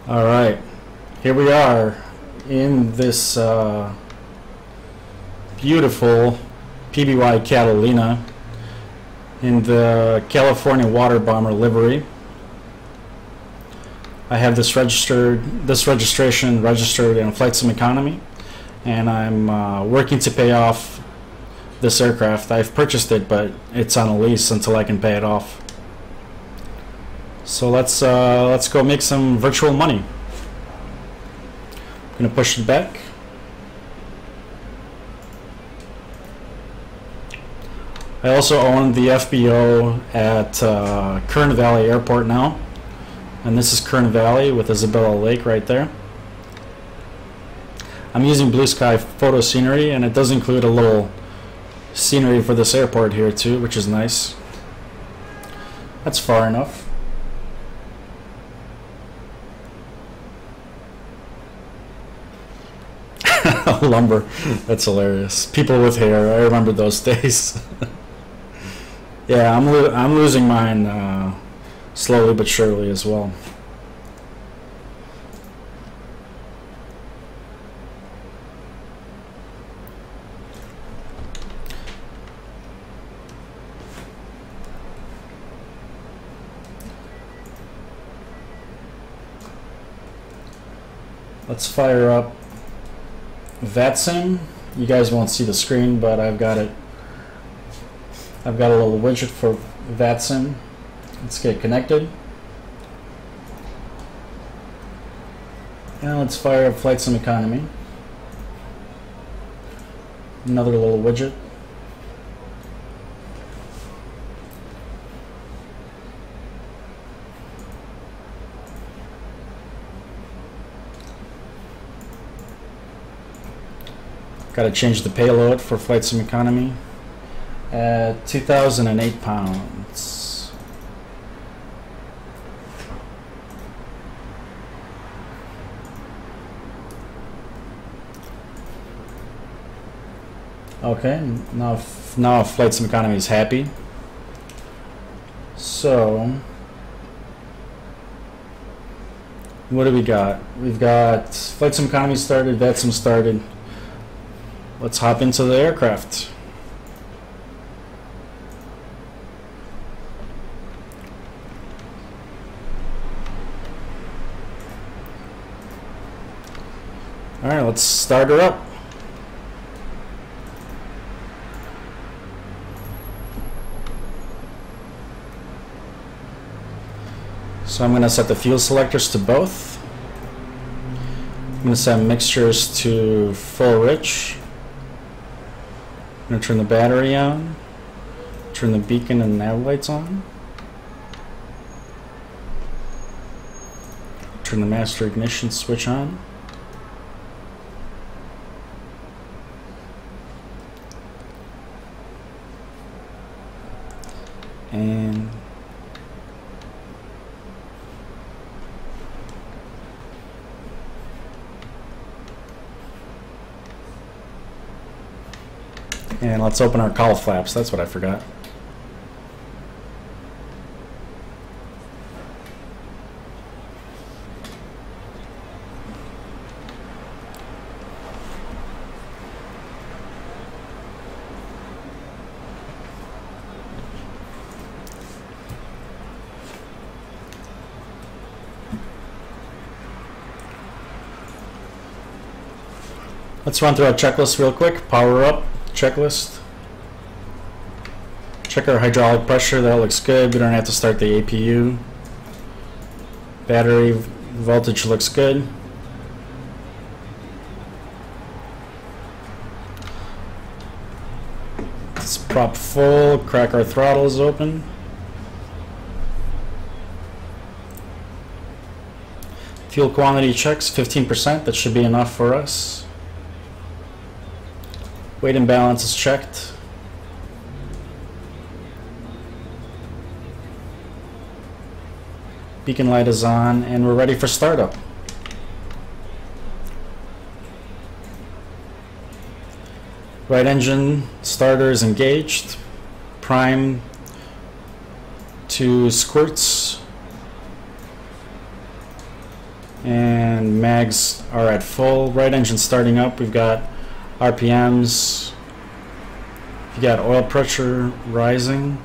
All right, here we are in this beautiful PBY Catalina in the California Water Bomber livery. I have this registration registered in Flight Sim Economy, and I'm working to pay off this aircraft. I've purchased it, but it's on a lease until I can pay it off. So let's go make some virtual money. I'm gonna push it back. I also own the FBO at Kern Valley Airport now, and this is Kern Valley with Isabella Lake right there. I'm using blue sky photo scenery, and it does include a little scenery for this airport here too, which is nice. That's far enough. Lumber, that's hilarious. People with hair, I remember those days. Yeah, I'm losing mine slowly but surely as well. Let's fire up VATSIM. You guys won't see the screen, but I've got it. I've got a little widget for VATSIM. Let's get connected. And let's fire up Flight Sim Economy. Another little widget. Got to change the payload for Flight Sim Economy at 2,008 pounds. Okay, now Flight Sim Economy is happy. So what do we got? We've got Flight Sim Economy started, VATSIM started. Let's hop into the aircraft. All right, let's start her up. So I'm going to set the fuel selectors to both. I'm going to set mixtures to full rich. I'm going to turn the battery on, turn the beacon and nav lights on, turn the master ignition switch on, and let's open our cowl flaps. That's what I forgot. Let's run through our checklist real quick. Power up checklist. Check our hydraulic pressure, that looks good. We don't have to start the APU. Battery voltage looks good. Let's prop full, crack our throttles open. Fuel quantity checks, 15%, that should be enough for us. Weight and balance is checked. Beacon light is on, and we're ready for startup. Right engine starter is engaged. Prime to squirts. and mags are at full. Right engine starting up. We've got RPMs. We've got oil pressure rising.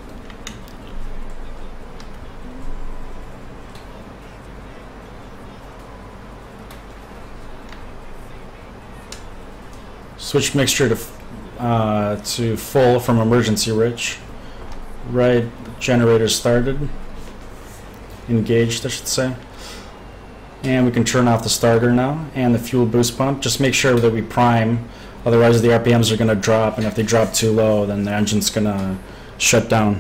Switch mixture to full from emergency rich. Right generator started. Engaged, I should say. And we can turn off the starter now and the fuel boost pump. Just make sure that we prime, otherwise the RPMs are going to drop, and if they drop too low, then the engine's going to shut down.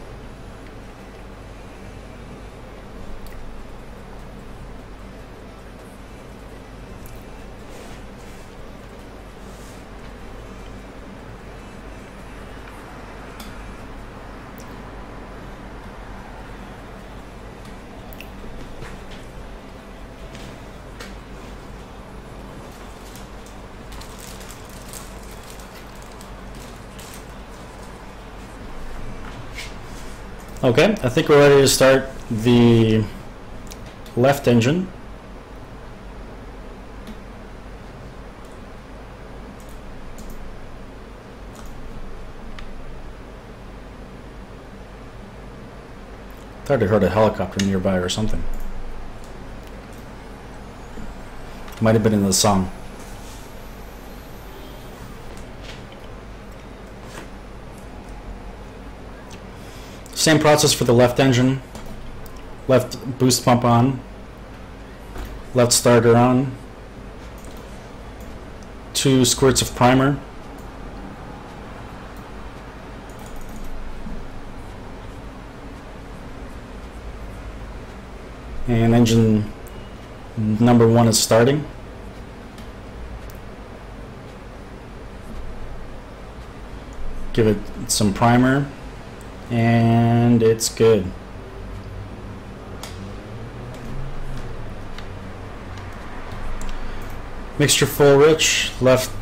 Okay, I think we're ready to start the left engine. Thought I heard a helicopter nearby or something. Might have been in the song. Same process for the left engine. Left boost pump on. Left starter on. 2 squirts of primer. And engine number 1 is starting. Give it some primer. And it's good. Mixture full rich. Left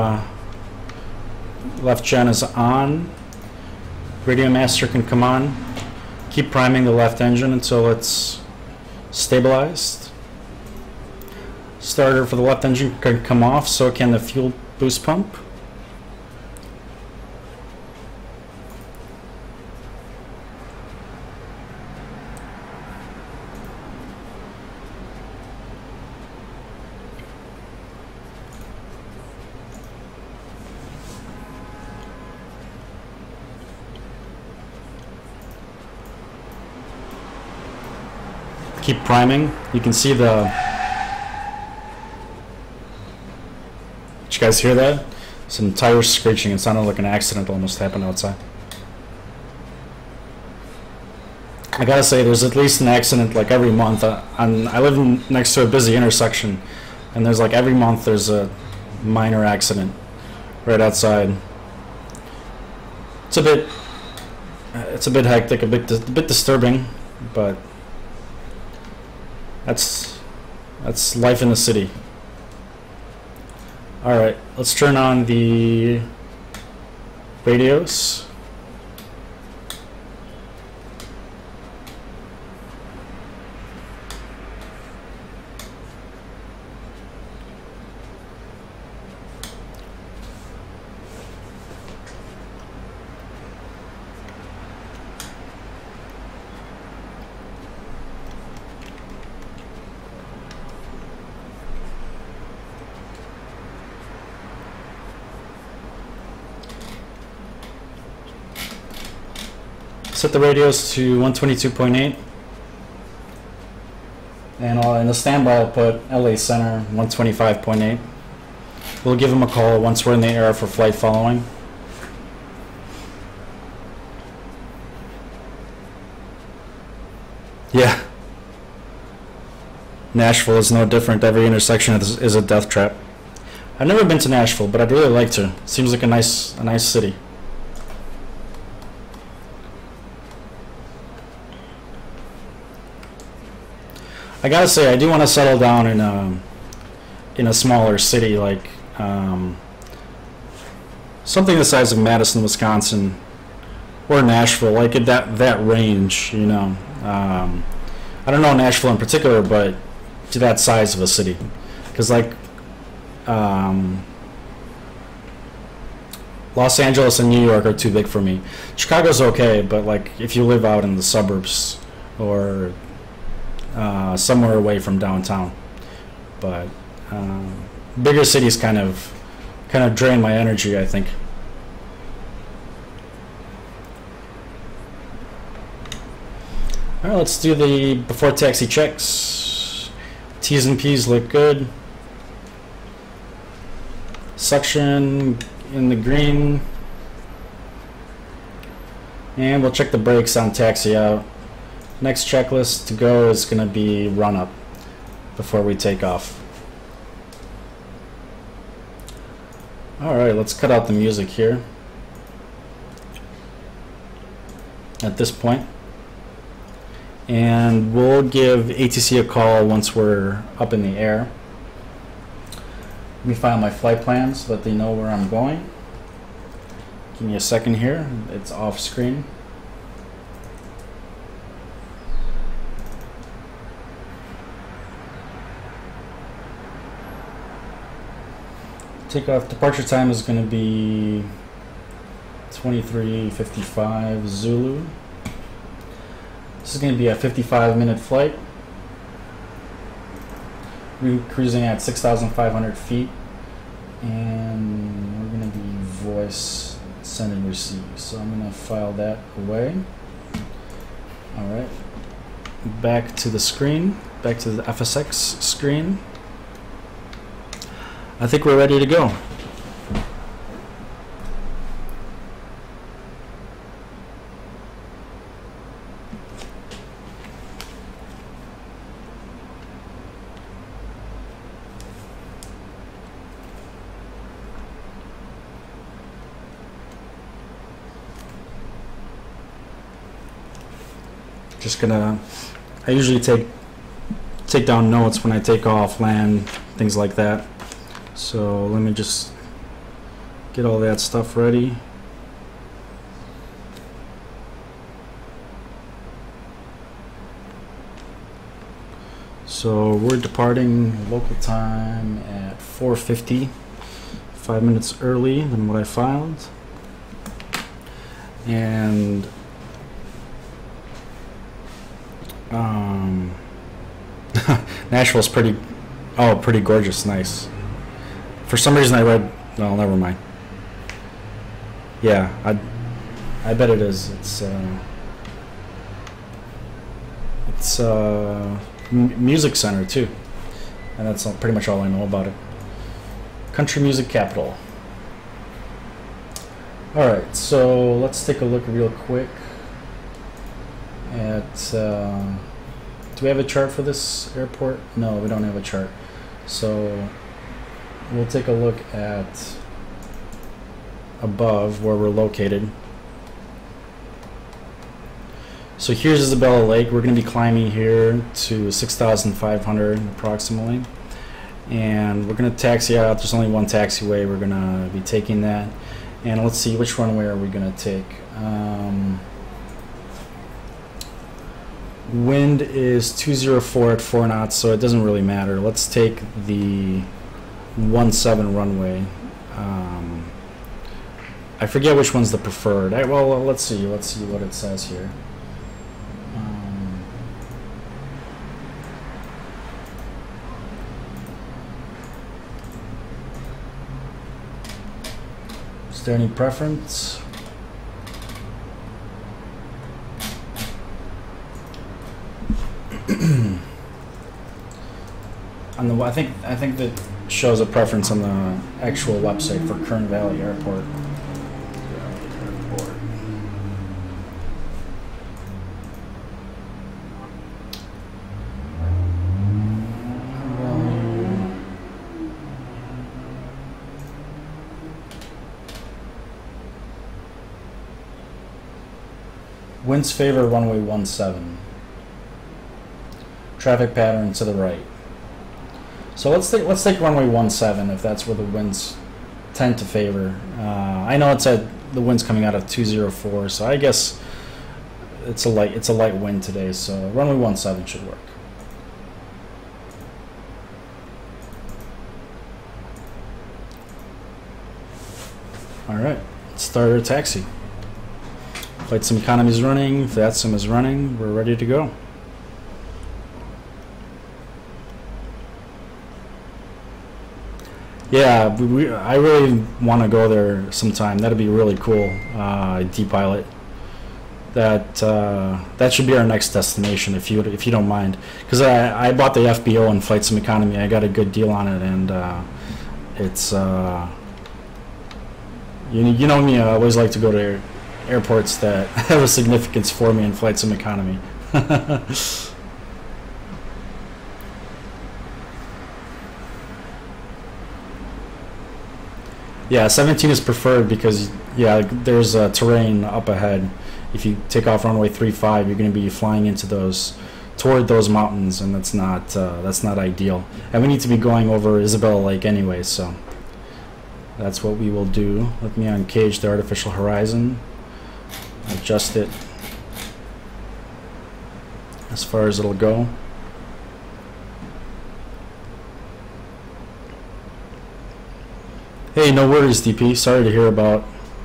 gen is on. Radio master can come on. Keep priming the left engine until it's stabilized. Starter for the left engine can come off, so can the fuel boost pump. Keep priming. You can see the... Did you guys hear that? Some tires screeching. It sounded like an accident almost happened outside. I gotta say, there's at least an accident like every month. I live next to a busy intersection, and there's like every month there's a minor accident right outside. It's a bit hectic, a bit disturbing, but that's life in the city. All right, let's turn on the radios. Set the radios to 122.8, and in the standby I'll put LA Center 125.8. We'll give them a call once we're in the air for flight following. Yeah. Nashville is no different. Every intersection is a death trap. I've never been to Nashville, but I'd really like to. Seems like a nice city. I gotta say, I do want to settle down in a smaller city, like something the size of Madison, Wisconsin, or Nashville, like at that range, you know. I don't know Nashville in particular, but to that size of a city, because like Los Angeles and New York are too big for me. Chicago's okay, but like if you live out in the suburbs or somewhere away from downtown, but bigger cities kind of drain my energy, I think. All right, let's do the before taxi checks. T's and P's look good. Suction in the green. And we'll check the brakes on taxi out. Next checklist to go is going to be run up before we take off. Alright, let's cut out the music here at this point. And we'll give ATC a call once we're up in the air. Let me file my flight plans so that they know where I'm going. Give me a second here. It's off screen. Takeoff departure time is going to be 23:55 Zulu. This is going to be a 55-minute flight. We're cruising at 6,500 feet, and we're going to be voice send and receive. So I'm going to file that away. All right, back to the screen, back to the FSX screen. I think we're ready to go. Just gonna, I usually take down notes when I take off, land, things like that. So let me just get all that stuff ready. So we're departing local time at 4:50, 5 minutes early than what I filed. And Nashville's pretty gorgeous, nice. For some reason I read, no, never mind. Yeah, I bet it is. It's music center too, and that's pretty much all I know about it. Country music capital. All right, so let's take a look real quick at. Do we have a chart for this airport? No, we don't have a chart. So we'll take a look at above where we're located. So here's Isabella Lake. We're going to be climbing here to 6,500 approximately, and we're going to taxi out. There's only one taxiway. We're going to be taking that, and let's see, which runway are we going to take? Wind is 204 at 4 knots, so it doesn't really matter. Let's take the 17 runway. I forget which one's the preferred. Well, let's see what it says here. Is there any preference? On the, I think that shows a preference on the actual website for Kern Valley Airport. Winds favor runway 17. Traffic pattern to the right. So let's take runway 17 if that's where the winds tend to favor. I know it said the wind's coming out of 204, so I guess it's a light wind today. So runway 17 should work. Alright, let's start our taxi. Flight sim economy is running, that sim is running, we're ready to go. Yeah, I really want to go there sometime. That'd be really cool. D-Pilot. That should be our next destination if you don't mind. Because I bought the FBO in Flight Sim Economy. I got a good deal on it, and it's you know me. I always like to go to airports that have a significance for me in Flight Sim Economy. Yeah, 17 is preferred because there's terrain up ahead. If you take off runway 35, you're going to be flying into toward those mountains, and that's not ideal. And we need to be going over Isabella Lake anyway, so that's what we will do. Let me uncage the artificial horizon, adjust it as far as it'll go. Hey, no worries, DP. Sorry to hear about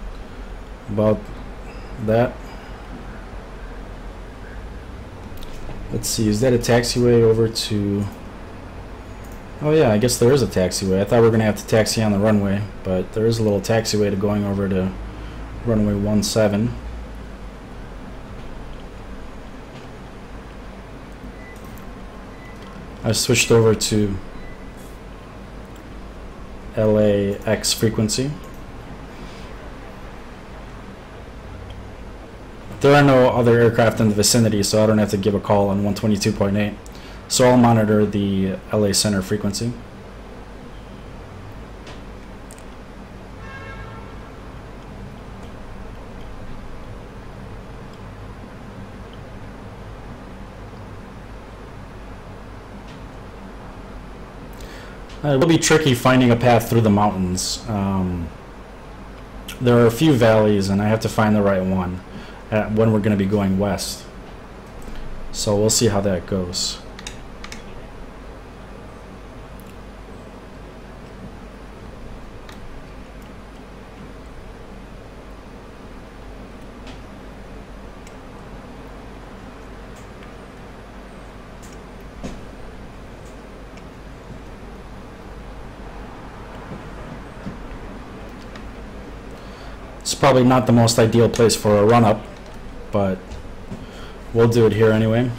that. Let's see, is that a taxiway over to... Oh yeah, I guess there is a taxiway. I thought we were going to have to taxi on the runway, but there is a little taxiway to going over to runway 17. I switched over to LAX frequency. There are no other aircraft in the vicinity, so I don't have to give a call on 122.8. So I'll monitor the LA center frequency. It will be tricky finding a path through the mountains. There are a few valleys, and I have to find the right one when we're going to be going west. So we'll see how that goes. It's probably not the most ideal place for a run-up, but we'll do it here anyway.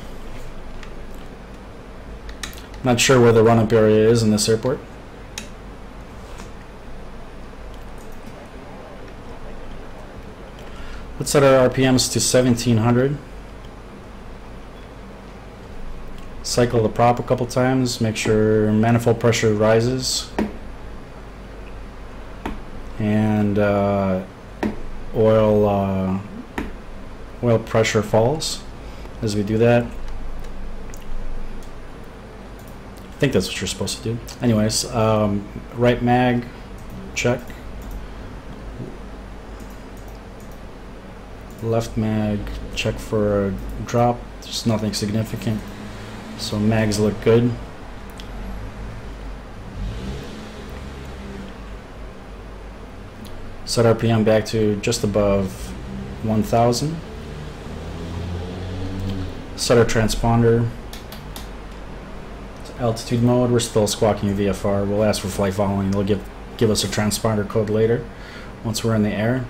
Not sure where the run-up area is in this airport. Let's set our RPMs to 1700. Cycle the prop a couple times, make sure manifold pressure rises. And oil pressure falls as we do that. I think that's what you're supposed to do. Anyways, right mag, check. Left mag, check for a drop. There's nothing significant. So mags look good. Set RPM back to just above 1000. Set our transponder to altitude mode. We're still squawking VFR. We'll ask for flight following. They'll give us a transponder code later once we're in the air.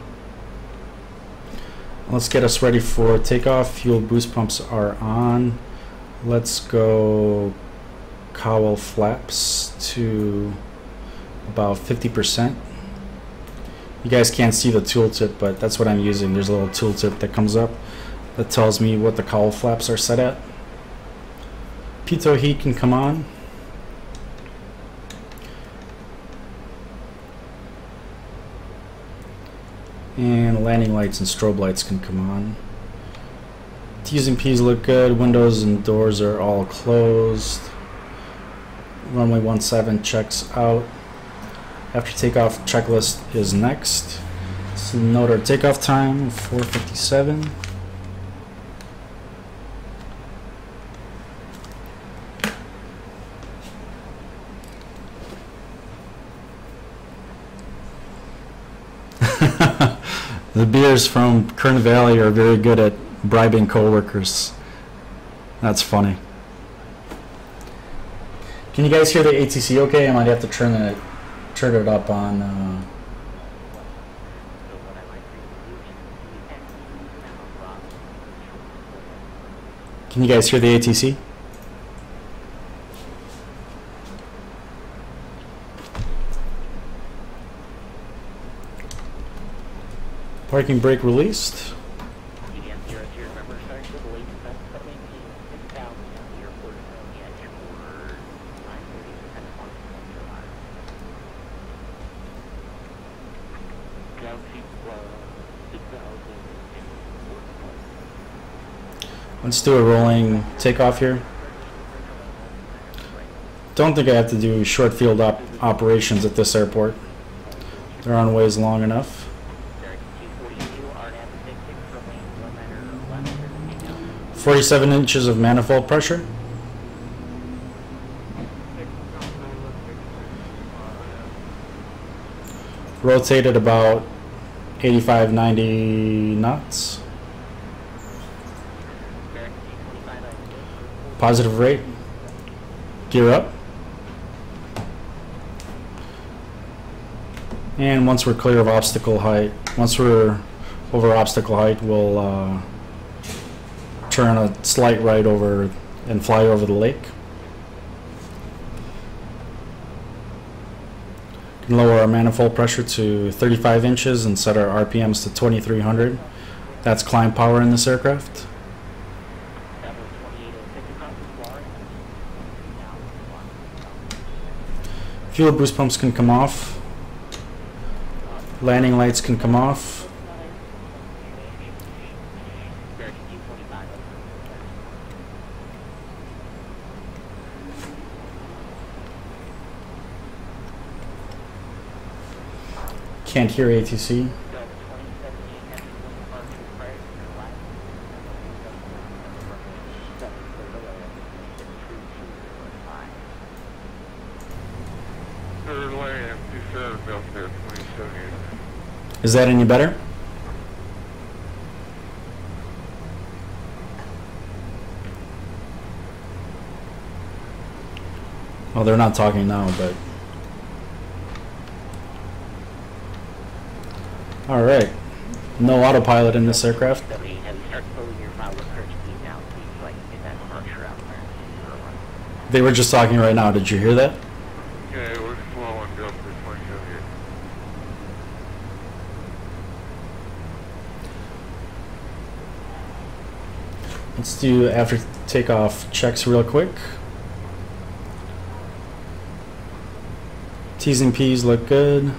Let's get us ready for takeoff. Fuel boost pumps are on. Let's go cowl flaps to about 50%. You guys can't see the tooltip, but that's what I'm using. There's a little tooltip that comes up that tells me what the cowl flaps are set at. Pitot heat can come on. And landing lights and strobe lights can come on. T's and P's look good. Windows and doors are all closed. Runway 17 checks out. After takeoff, checklist is next. Let's note our takeoff time, 4:57. The beers from Kern Valley are very good at bribing coworkers. That's funny. Can you guys hear the ATC okay? I might have to turn it up on... Can you guys hear the ATC? Parking brake released. Let's do a rolling takeoff here. Don't think I have to do short field operations at this airport. The runway is long enough. 47 inches of manifold pressure. Rotated about 85-90 knots. Positive rate. Gear up. And once we're clear of obstacle height, once we're over obstacle height, we'll turn a slight right over and fly over the lake. Can lower our manifold pressure to 35 inches and set our RPMs to 2300. That's climb power in this aircraft. Fuel boost pumps can come off. Landing lights can come off. Can't hear ATC. Is that any better? Well, they're not talking now, but... Alright. No autopilot in this aircraft. They were just talking right now. Did you hear that? Yeah, we're slowing down to 2078. Let's do after takeoff checks real quick. T's and P's look good.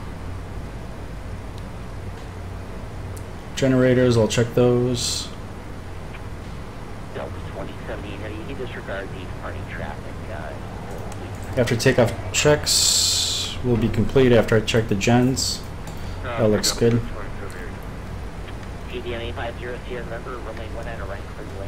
Generators, I'll check those. Delta 2070, you disregard the departing traffic. After takeoff checks will be complete after I check the gens. That looks good. PBY 50, remember, runway 1 at a right for the lane.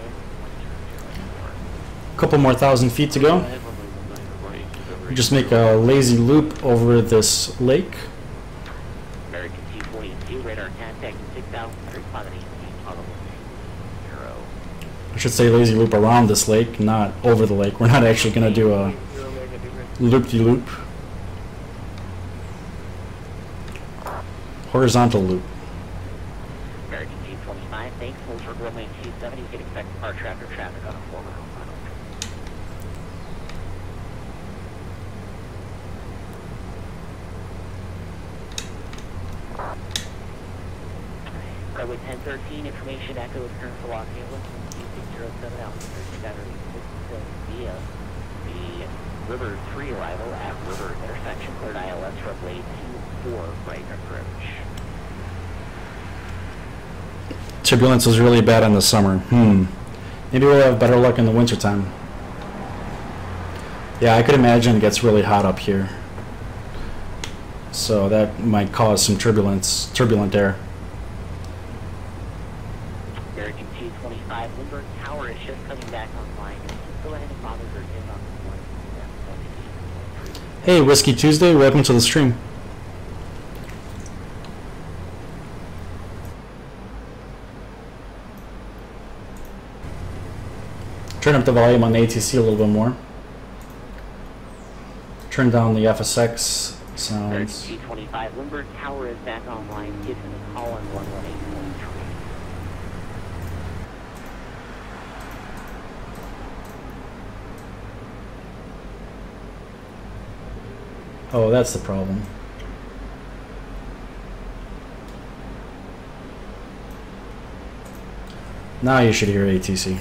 A couple more 1,000 feet to go. We just make a lazy loop over this lake. American T-42, radar contact 6,000, responding on I should say lazy loop around this lake, not over the lake. We're not actually going to do a loop-de-loop. Horizontal loop. American T-25, thanks. Hold for runway 270, you can expect departure after traffic on a 4-mile final. Runway 1013, information echo with current for Los Angeles, 2607 altitude, battery 66 via the River 3 arrival at River intersection, cleared ILS runway 24, right approach. Turbulence was really bad in the summer. Maybe we'll have better luck in the wintertime. Yeah, I could imagine it gets really hot up here. So that might cause some turbulent air. American T-25, Lindbergh Tower is just coming back online. Go ahead and monitor in on the one. Hey, Whiskey Tuesday, welcome to the stream. Turn up the volume on the ATC a little bit more. Turn down the FSX sounds. T25 Lindbergh Tower is back online. Give him a call on 118.3. Oh, that's the problem. Now you should hear ATC.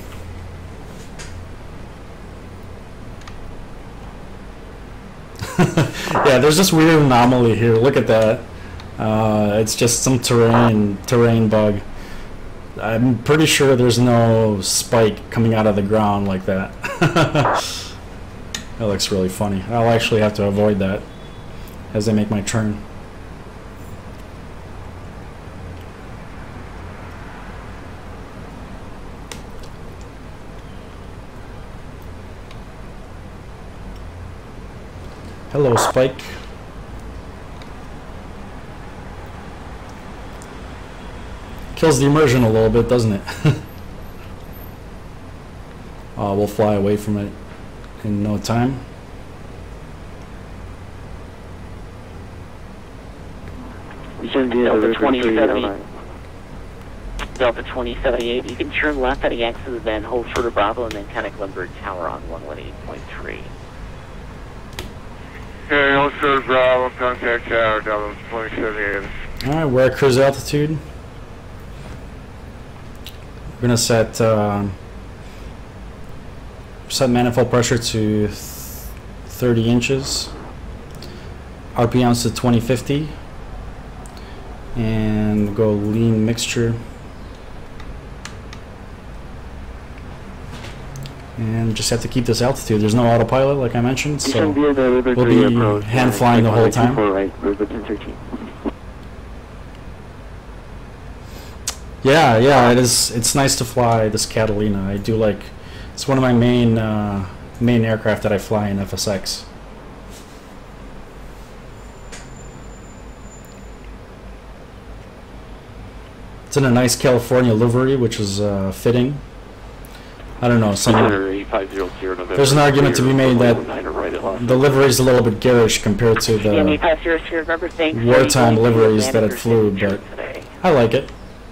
Yeah, there's this weird anomaly here. Look at that. It's just some terrain bug. I'm pretty sure there's no spike coming out of the ground like that. That looks really funny. I'll actually have to avoid that as I make my turn. Hello, Spike. Kills the immersion a little bit, doesn't it? We'll fly away from it in no time. Delta 2078. Delta 2078. You can turn left at the exit, then hold short of Bravo, and then connect Lindbergh Tower on 118.3. Okay, also Bravo, contact tower, Delta 2078. Alright, we're at cruise altitude. We're gonna set manifold pressure to 30 inches, RPMs to 2050, and go lean mixture. And just have to keep this altitude. There's no autopilot, like I mentioned, so we'll be hand flying the whole time. Yeah, it is. It's nice to fly this Catalina. I do like. It's one of my main aircraft that I fly in FSX. It's in a nice California livery, which is fitting. I don't know. There's an argument to be made that the livery is a little bit garish compared to the wartime liveries that it flew, but I like it.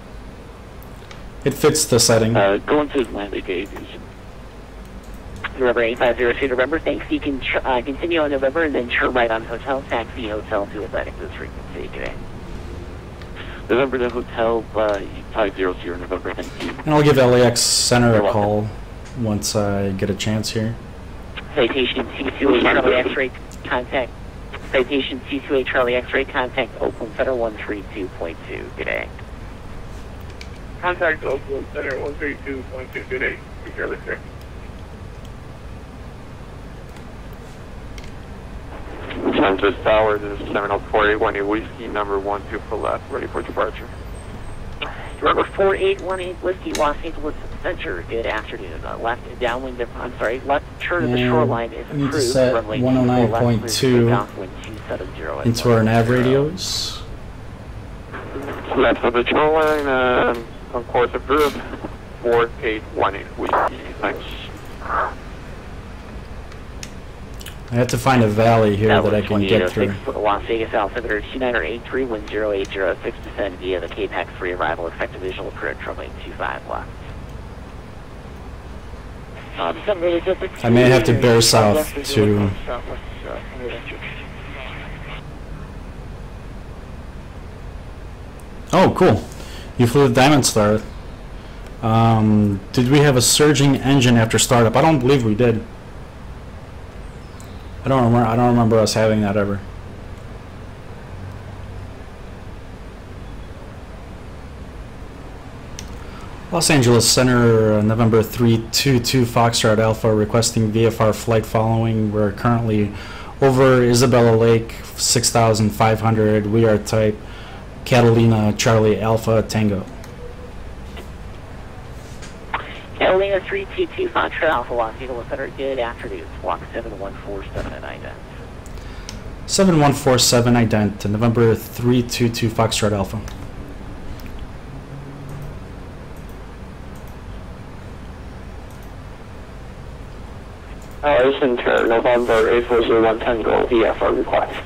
It fits the setting. Going to Atlantic gauge. November 8502, November, thanks. You can continue on November and then turn right on Hotel, taxi Hotel to Atlantic this frequency today. November to Hotel 500, November, thank you. And I'll give LAX Center a call once I get a chance here. Citation C28 Charlie X-ray contact. Citation C28 Charlie X-ray contact Oakland Center 132.2 today. Contact Oakland Center 132.2 today. Charlie X-ray. Kansas Tower, this is 704-818 Whiskey, number 12 for left, ready for departure. Number 4818 Whiskey, Los Angeles Center, good afternoon. Left downwind, left turn of the shoreline is approved. We need to set 109.2 into our nav radios. Left of the shoreline, on course approved, 4818 Whiskey, thanks. I have to find a valley here that I can get through. Las Vegas altimeter 2983, wind 0806, descend via the KPAX 3 arrival, effective visual approach, runway 25 left. I may have to bear south to... Oh, cool. You flew the Diamond Star. Did we have a surging engine after startup? I don't believe we did. I don't remember us having that ever. Los Angeles Center, November 322 Foxtrot Alpha, requesting VFR flight following. We're currently over Isabella Lake, 6,500. We are type Catalina Charlie Alpha Tango. Catalina 322 Foxtrot Alpha, Los Angeles Center, good afternoon. Block 7147 at ident. 7147 ident, November 322 Foxtrot Alpha. Center, November 840 Tango, VFR request.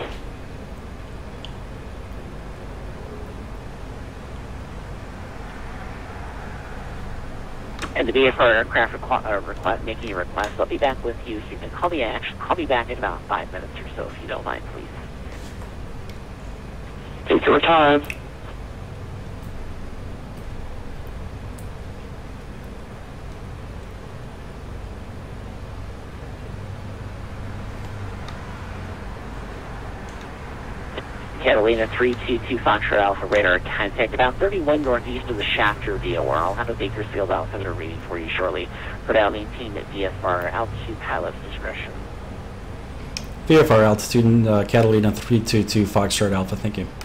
And the VFR aircraft making a request. I'll be back with you. So you can call me back in about 5 minutes or so, if you don't mind, please. Take your time. Catalina 322 Foxtrot Alpha radar contact about 31 northeast of the Shafter VOR. I'll have a Bakersfield Alpha reading for you shortly. For now, maintain at VFR altitude pilot's discretion. VFR altitude, Catalina 322 Foxtrot Alpha, thank you.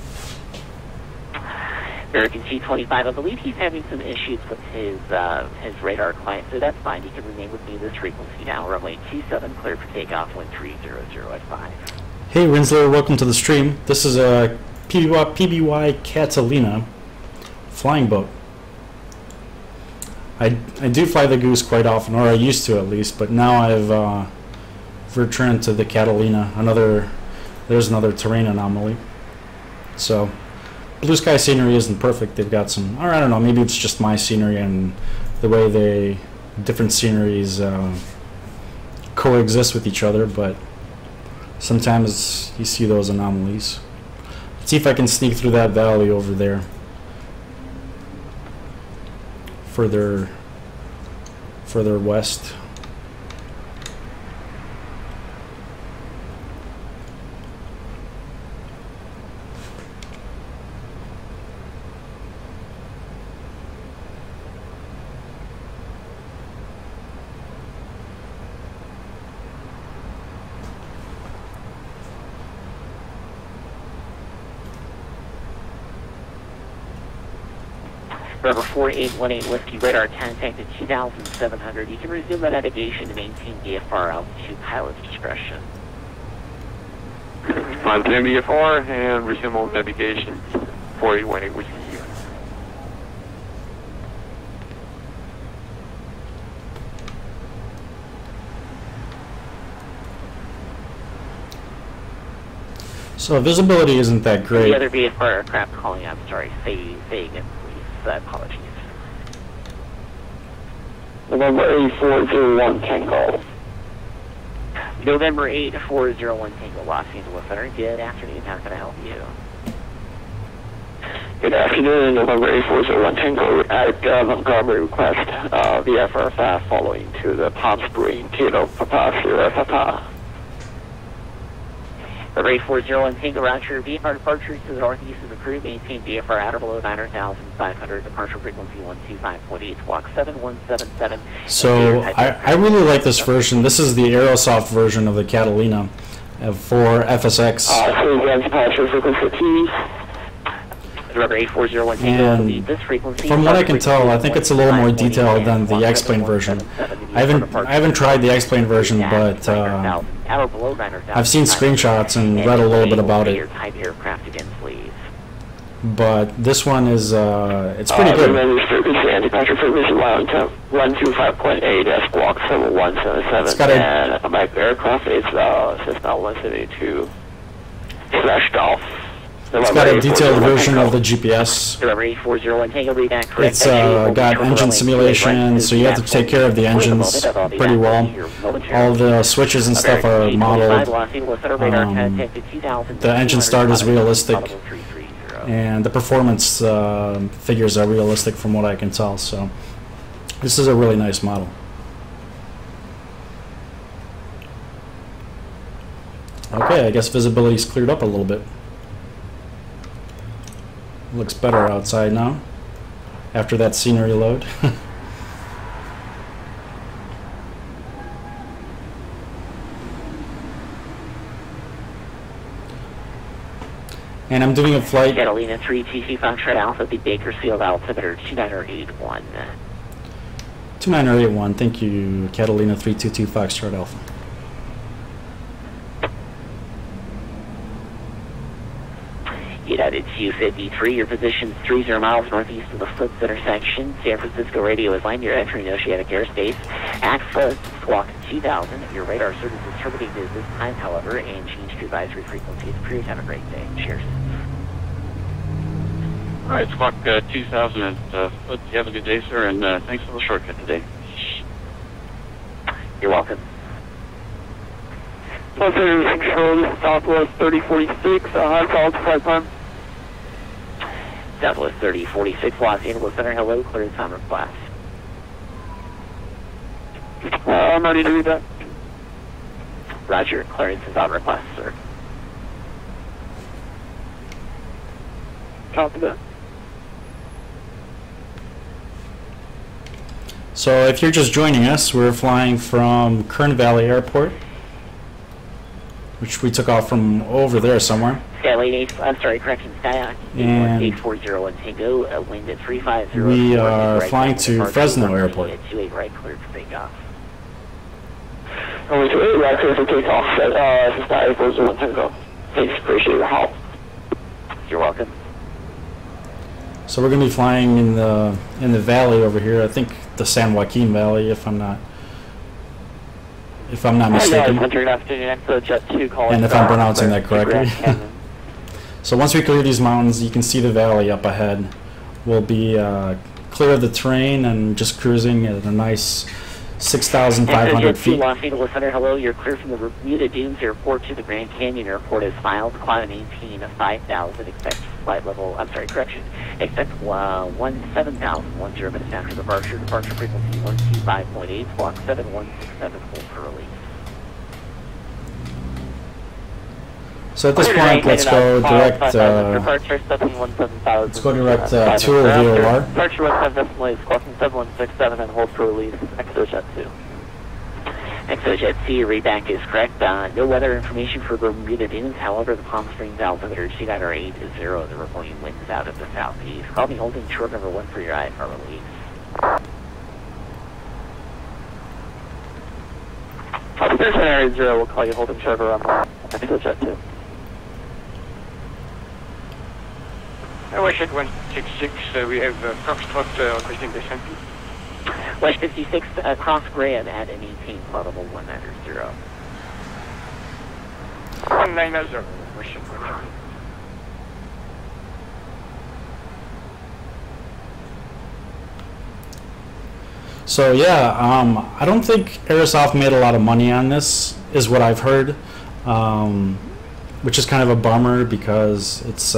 American T25, I believe he's having some issues with his radar client, so that's fine. He can remain with me this frequency now. Runway 27, cleared for takeoff, wind 300 at 5. Hey Rinsler, welcome to the stream. This is a PBY Catalina flying boat. I do fly the Goose quite often, or I used to at least, but now I've returned to the Catalina. There's another terrain anomaly. So blue sky scenery isn't perfect. They've got some, or I don't know, maybe it's just my scenery and the way different sceneries coexist with each other, but sometimes you see those anomalies. Let's see if I can sneak through that valley over there. Further west. Forever 4818 Whiskey radar contact at 2,700. You can resume the navigation to maintain VFR altitude pilot's discretion. Maintain VFR and resume on navigation 4818 Whiskey. So visibility isn't that great. The other VFR aircraft calling, I'm sorry, say again, please. Apologies. November 8401 Tango. November 8401 Tango, Los Angeles Center. Good afternoon. How can I help you? Good afternoon, November 8401 Tango. At Montgomery request, VFR fast following to the Palm Spring, Kilo Papa Sierra Papa. November 8401 Tango, roger. VFR departure to the northeast of the crew. Maintain VFR at or below 9,500. Departure frequency 125.8. Squawk 7177. So I really like this version. This is the Aerosoft version of the Catalina for FSX. Departure frequency. November 8401 Tango, this frequency. From what I can tell, I think it's a little more detailed than the X-Plane version. I haven't tried the X-Plane version, but I've seen screenshots and read a little bit about it. But this one is it's pretty good. Departure frequency 125.8, squawk 7177. And my aircraft is Cessna 172 slashed off. It's got a detailed version of the GPS. It's got engine simulation, so you have to take care of the engines pretty well. All the switches and stuff are modeled. The engine start is realistic, and the performance figures are realistic from what I can tell. So this is a really nice model. Okay, I guess visibility's cleared up a little bit. Looks better outside now after that scenery load. And I'm doing a flight. Catalina 322 Foxtrot Alpha, the Bakersfield altimeter 29081. 29081, thank you, Catalina 322 Foxtrot Alpha. United 253, your position is 30 miles northeast of the Foots intersection. San Francisco radio is line. You're entering oceanic airspace. At Foots, squawk 2000. Your radar service is terminated at this time, however, and changed to advisory frequencies. Please have a great day. Cheers. All right, squawk 2000 at Foots. You have a good day, sir, and thanks for the shortcut today. You're welcome. Los Angeles Control, Southwest 3046, high call to flight time. Southwest 3046, Los Angeles Center, hello, clearance on request. I'm ready to read that. Roger, clearance is on request, sir. Copy that. So if you're just joining us, we're flying from Kern Valley Airport, which we took off from over there somewhere. Skylane 8, I'm sorry, correction, Skyhawk And 8401 Tango, wind at 350. we are flying to Fresno Airport. At 28 right, cleared for takeoff. Only 28 right, clear for takeoff. This is Sky 8401 Tango. Thanks, appreciate your help. You're welcome. So we're going to be flying in the valley over here. I think the San Joaquin Valley, if I'm not mistaken. And if I'm pronouncing that correctly. So once we clear these mountains, you can see the valley up ahead. We'll be clear of the terrain and just cruising at a nice 6,500 feet. Los Angeles Center, hello. You're clear from the Bermuda Dunes Airport to the Grand Canyon Airport as filed. Climb and maintain a 5,000. Expect flight level, I'm sorry, correction. Expect 17,010 minutes after departure. Departure frequency 125.8, squawk 7167, hold for release. So at this point, let's go direct. Departure 717000. Let's go direct to VOR. Departure 17 squawking 7167 and hold for release. ExoJet 2. ExoJet 2, your readback is correct. No weather information for Bermuda Dunes. However, the Palm Springs altimeter CDOT 80. The reporting winds out of the southeast. Call me holding short number 1 for your IFR release. Station Area 0 will call you holding short number 1. ExoJet 2. Washington 166, we have Foxtrot requesting descent. West 56, cross Graham at and maintain flight level 190. 190, Washington. So yeah, I don't think Aerosoft made a lot of money on this, is what I've heard, which is kind of a bummer because it's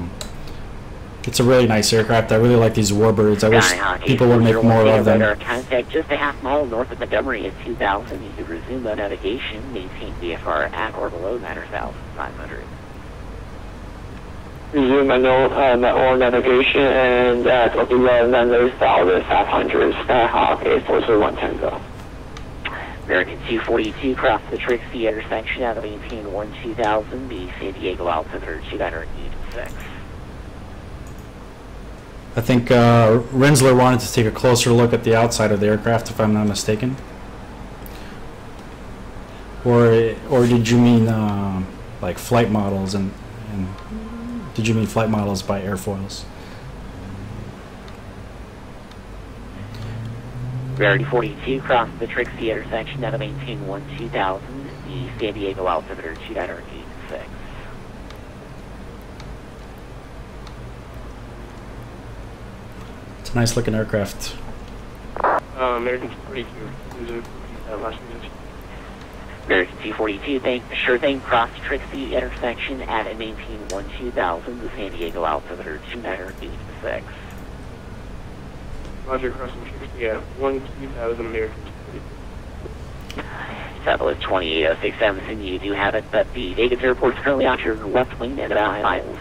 a really nice aircraft. I really like these warbirds. I wish people would make more of them. Contact just a half mile north of Montgomery at 2000. You can resume the navigation, maintain VFR at or below 9,500. Resume or navigation and at or below 9,500. Skyhawk 8401 Tango. American 242, cross the Trixie intersection out of maintain 2000. The San Diego altimeter 2986. I think Rensler wanted to take a closer look at the outside of the aircraft, if I'm not mistaken. Or did you mean like flight models and did you mean flight models by airfoils? Rarity 42, cross the Trixie intersection out of maintain 2000. The San Diego altimeter 2986. It's a nice looking aircraft. American 42, Los Angeles. American 242, sure thing, cross Trixie intersection at and maintain 2000. The San Diego altimeter 2986. Roger, crossing Trixie at 2000 American 42. Southwest 28006 Evanston, you do have it, but the Vegas airport is currently off your left wing at about 5 miles.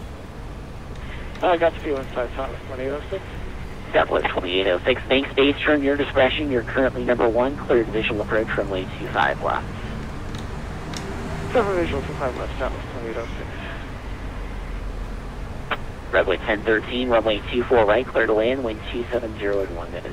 I got the fuel inside Southwest 2806. Southwest 2806, thanks base, turn your discretion. You're currently number 1, cleared visual approach runway 25 left. Several visual 25 left, Southwest 2806. Runway 1013, runway 24 right, clear to land, wind 270 at 190.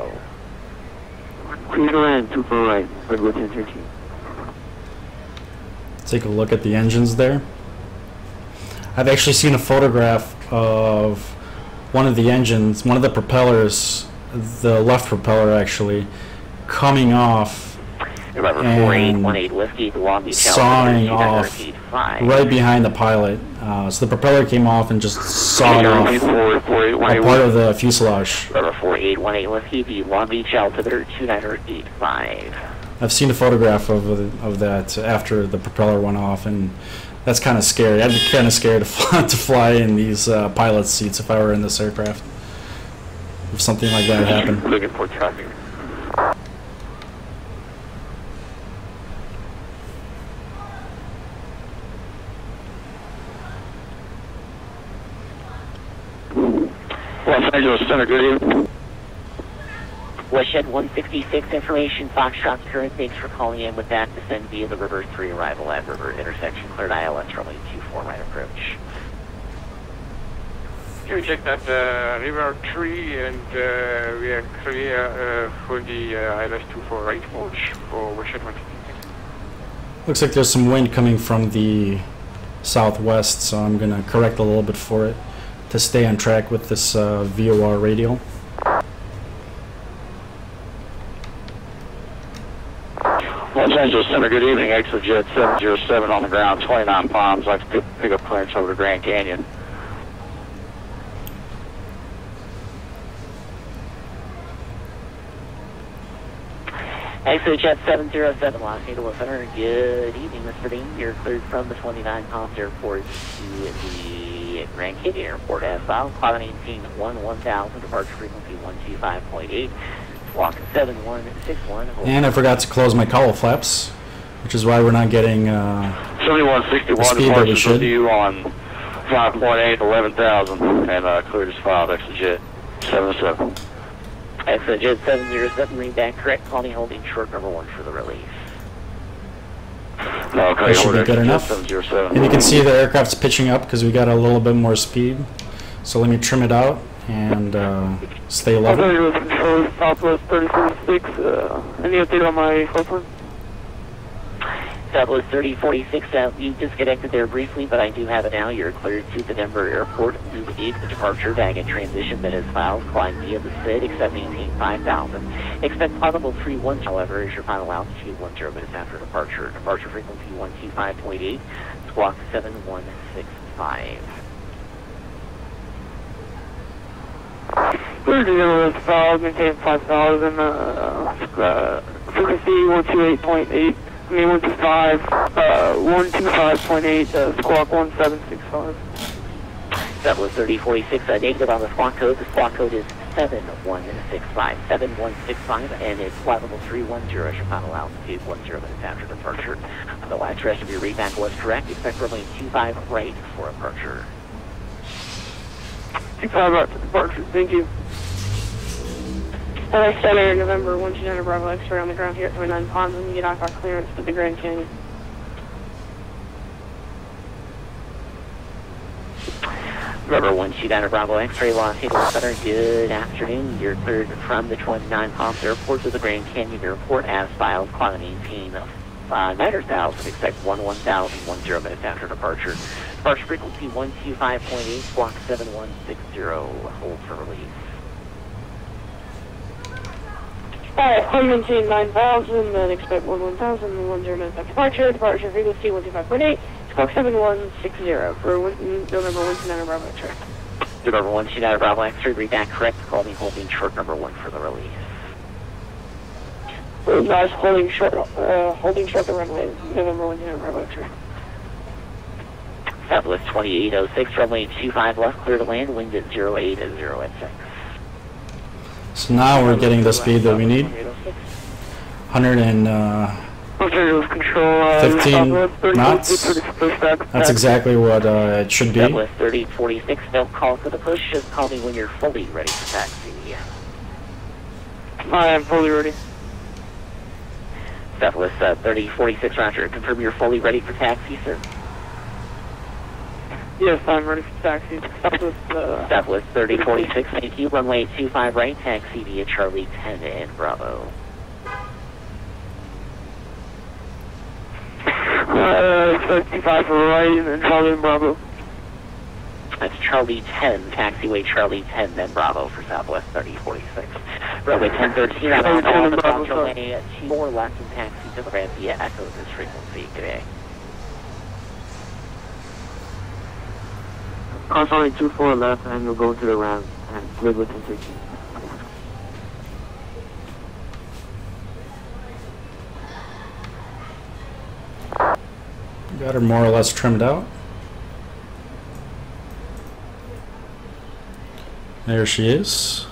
Clear to land, 24 right, runway 1013. Take a look at the engines there. I've actually seen a photograph of one of the engines, one of the propellers, the left propeller actually, coming off Remember, and 4818 Whiskey, the Long Beach sawing off right behind the pilot. So the propeller came off and just sawed off a part of the fuselage. Remember, 4818 Whiskey, the Long Beach altimeter 2985. I've seen a photograph of that after the propeller went off, and that's kind of scary. I'd be kind of scared to fly in these pilot seats if I were in this aircraft. If something like that happened. Looking for traffic. Los Angeles Center, good evening. Westshed 166 information, Foxtrot current, thanks for calling in with that. Descend via the River 3 arrival at River intersection, cleared ILS runway 24 right approach. Can we check that River 3 and we are clear for the ILS 24 right approach for Westshed 166? Looks like there's some wind coming from the southwest, so I'm going to correct a little bit for it to stay on track with this VOR radial. Los Angeles Center, good evening. Exojet 707 on the ground, 29 Palms. I'd like to pick up clearance over to Grand Canyon. Exojet 707, Los Angeles Center, good evening, Mr. Dean. You're cleared from the 29 Palms Airport to the Grand Canyon Airport as filed. Cloud maintain 1000, departure frequency 125.8. Walk 7161. And I forgot to close my cowl flaps, which is why we're not getting 7161 the speed that we should. Departures with you on 5.8, 11,000, and cleared as filed, Exojet 707. Exojet 707, read that correct. Calling holding short number 1 for the release. Okay, That should be good enough. 707. And you can see the aircraft's pitching up because we got a little bit more speed. So let me trim it out and stay level. Control Southwest 3046. Any update on my cell phone? Southwest 3046, you disconnected there briefly, but I do have it now. You're cleared to the Denver Airport. Move 8, the departure bag and transition that is filed. Climb via the SID, except maintain 5,000. Expect level 31, however, is your final altitude 10 minutes after departure. Departure frequency 125.8, squawk 7165. Clear to the filed, maintain 5,000, frequency 128.8. I mean 125, 125.8, squawk 1765. That was 3046, negative on the squawk code. The squawk code is 7165, 7165, and it's flight level 310 as your final altitude 10 minutes after departure. The last rest of your readback was correct. Expect runway 25 right for departure. 25 right for departure, thank you. Center, November 129 Bravo X-ray on the ground here at 29 Palms, and you get off our clearance to the Grand Canyon. November 129 Bravo X-ray, Los Angeles Center, good afternoon. You're cleared from the 29 Palms Airport to the Grand Canyon Airport as filed. Climb and maintain 9,000, expect 11,000, 10 minutes after departure. Departure frequency 125.8, squawk 7160, hold for release. Alright, climb maintain 9,000, then expect 11,000, 10 minutes after departure. Departure frequency 125.8, squawk 7160 for November 129 Bravo X-ray. November 129 Bravo X-ray, read that correct. Call me holding short number 1 for the release. Nice, holding short the runway, November 129 Bravo X-ray. Southwest 2806, runway 25 left, clear to land, wind at 080 at 6. So now we're getting the speed that we need. 115 knots. That's exactly what it should be. Southwest 3046, no call for the push. Just call me when you're fully ready for taxi. I am fully ready. Southwest 3046, roger. Confirm you're fully ready for taxi, sir. Yes, I'm ready for taxi. Southwest 3046, thank you. Runway 25 right, taxi via Charlie 10 and Bravo. 25 for right and then Charlie and Bravo. That's Charlie 10, taxiway Charlie 10, then Bravo for Southwest 3046. Runway 1013 on Alpha, Bravo, runway 24 left and taxi to the ramp via Echo this frequency today. Cars only 24 left and we'll go to the ramp and split with 1016. Got her more or less trimmed out. There she is.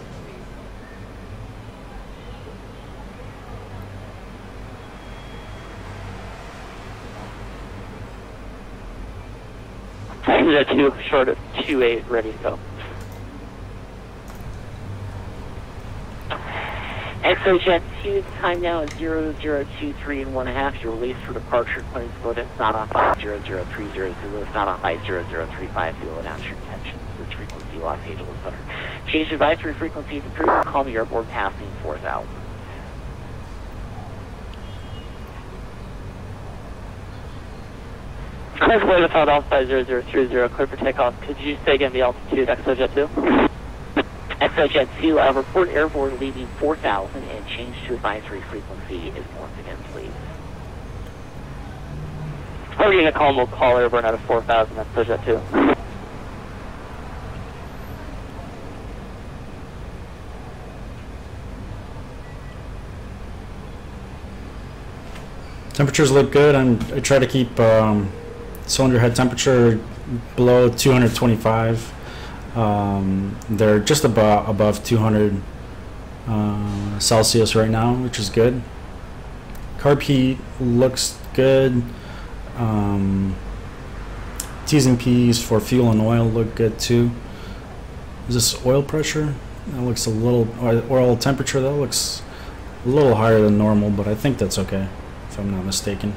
That's 2 short of 28, ready to go. ExoJet 2, time now is 0023 and 1/2. Your release for departure, clearance split at SATA 50030, SATA 50035. You'll announce your intentions. This frequency, Los Angeles Center. Change advisory frequency is approved. Call me airborne passing 4000. Clear for the South Alpha 0030, clear for takeoff. Could you say again the altitude, ExoJet 2? ExoJet 2, report airborne leaving 4000 and change to advisory frequency is once again, please. We're getting a call, we'll call airborne out of 4000, ExoJet 2. Temperatures look good. I try to keep cylinder head temperature below 225. They're just above 200 Celsius right now, which is good. Carb heat looks good. T's and P's for fuel and oil look good too. Is this oil pressure? That looks a little, oil temperature, that looks a little higher than normal, but I think that's okay, if I'm not mistaken.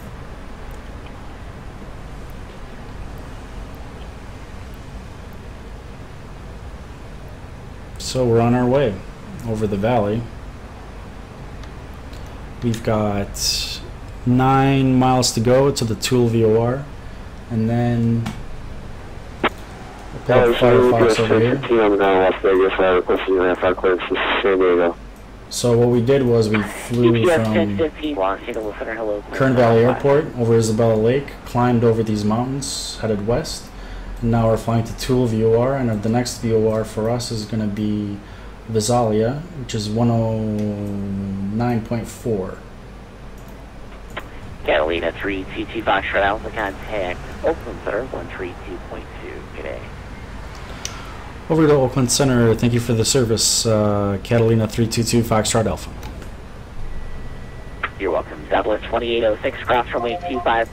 So we're on our way over the valley. We've got 9 miles to go to the Tool VOR, and then we'll pull up Firefox over here. So what we did was we flew from Kern Valley Airport over Isabella Lake, climbed over these mountains, headed west, and now we're flying to Tool VOR, and the next VOR for us is going to be Visalia, which is 109.4. Catalina 322 Foxtrot Alpha, contact Oakland Center 132.2 today. Over to Oakland Center, thank you for the service, Catalina 322 Foxtrot Alpha. You're welcome. Southwest 2806, cross runway 25.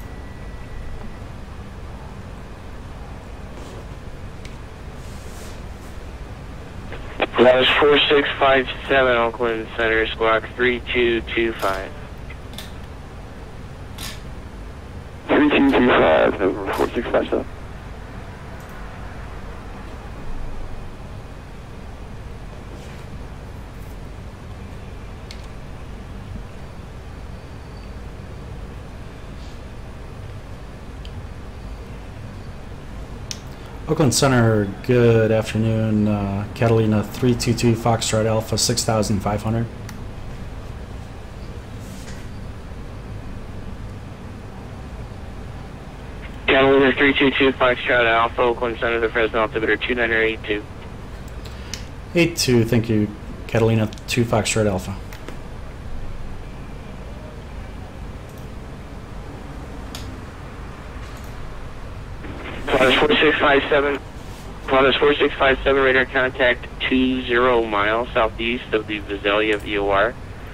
That was 4657 Oakland Center, squawk 3225. 3225, over 4657. Oakland Center, good afternoon. Catalina 322 Foxtrot Alpha 6500. Catalina 322 Foxtrot Alpha, Oakland Center, the Fresno altimeter 2982. 82, thank you, Catalina 2 Foxtrot Alpha. Cloud 4657. Cloud 4657, radar contact 20 miles southeast of the Visalia VOR,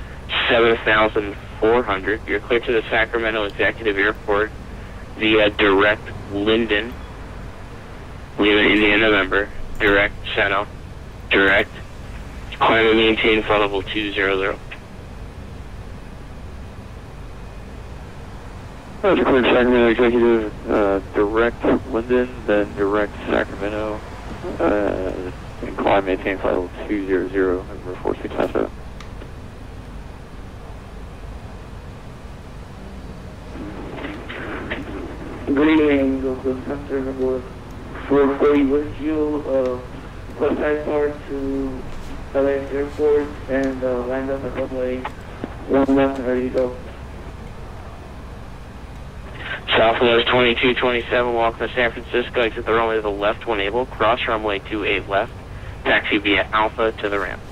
7,400. You're clear to the Sacramento Executive Airport via direct Linden, leaving India November, direct Seno, direct, climb and maintain flight level 200. That's clear Sacramento Executive, direct Linden, then direct Sacramento, and climb maintain flight level 200, over 4657. Good evening, Oakland Center, number for 40 windshield, plus side car to LA Airport and land up at runway 11, ready to go. Southwest 2227, welcome to San Francisco. Exit the runway to the left when able. Cross runway 28 left. Taxi via Alpha to the ramp.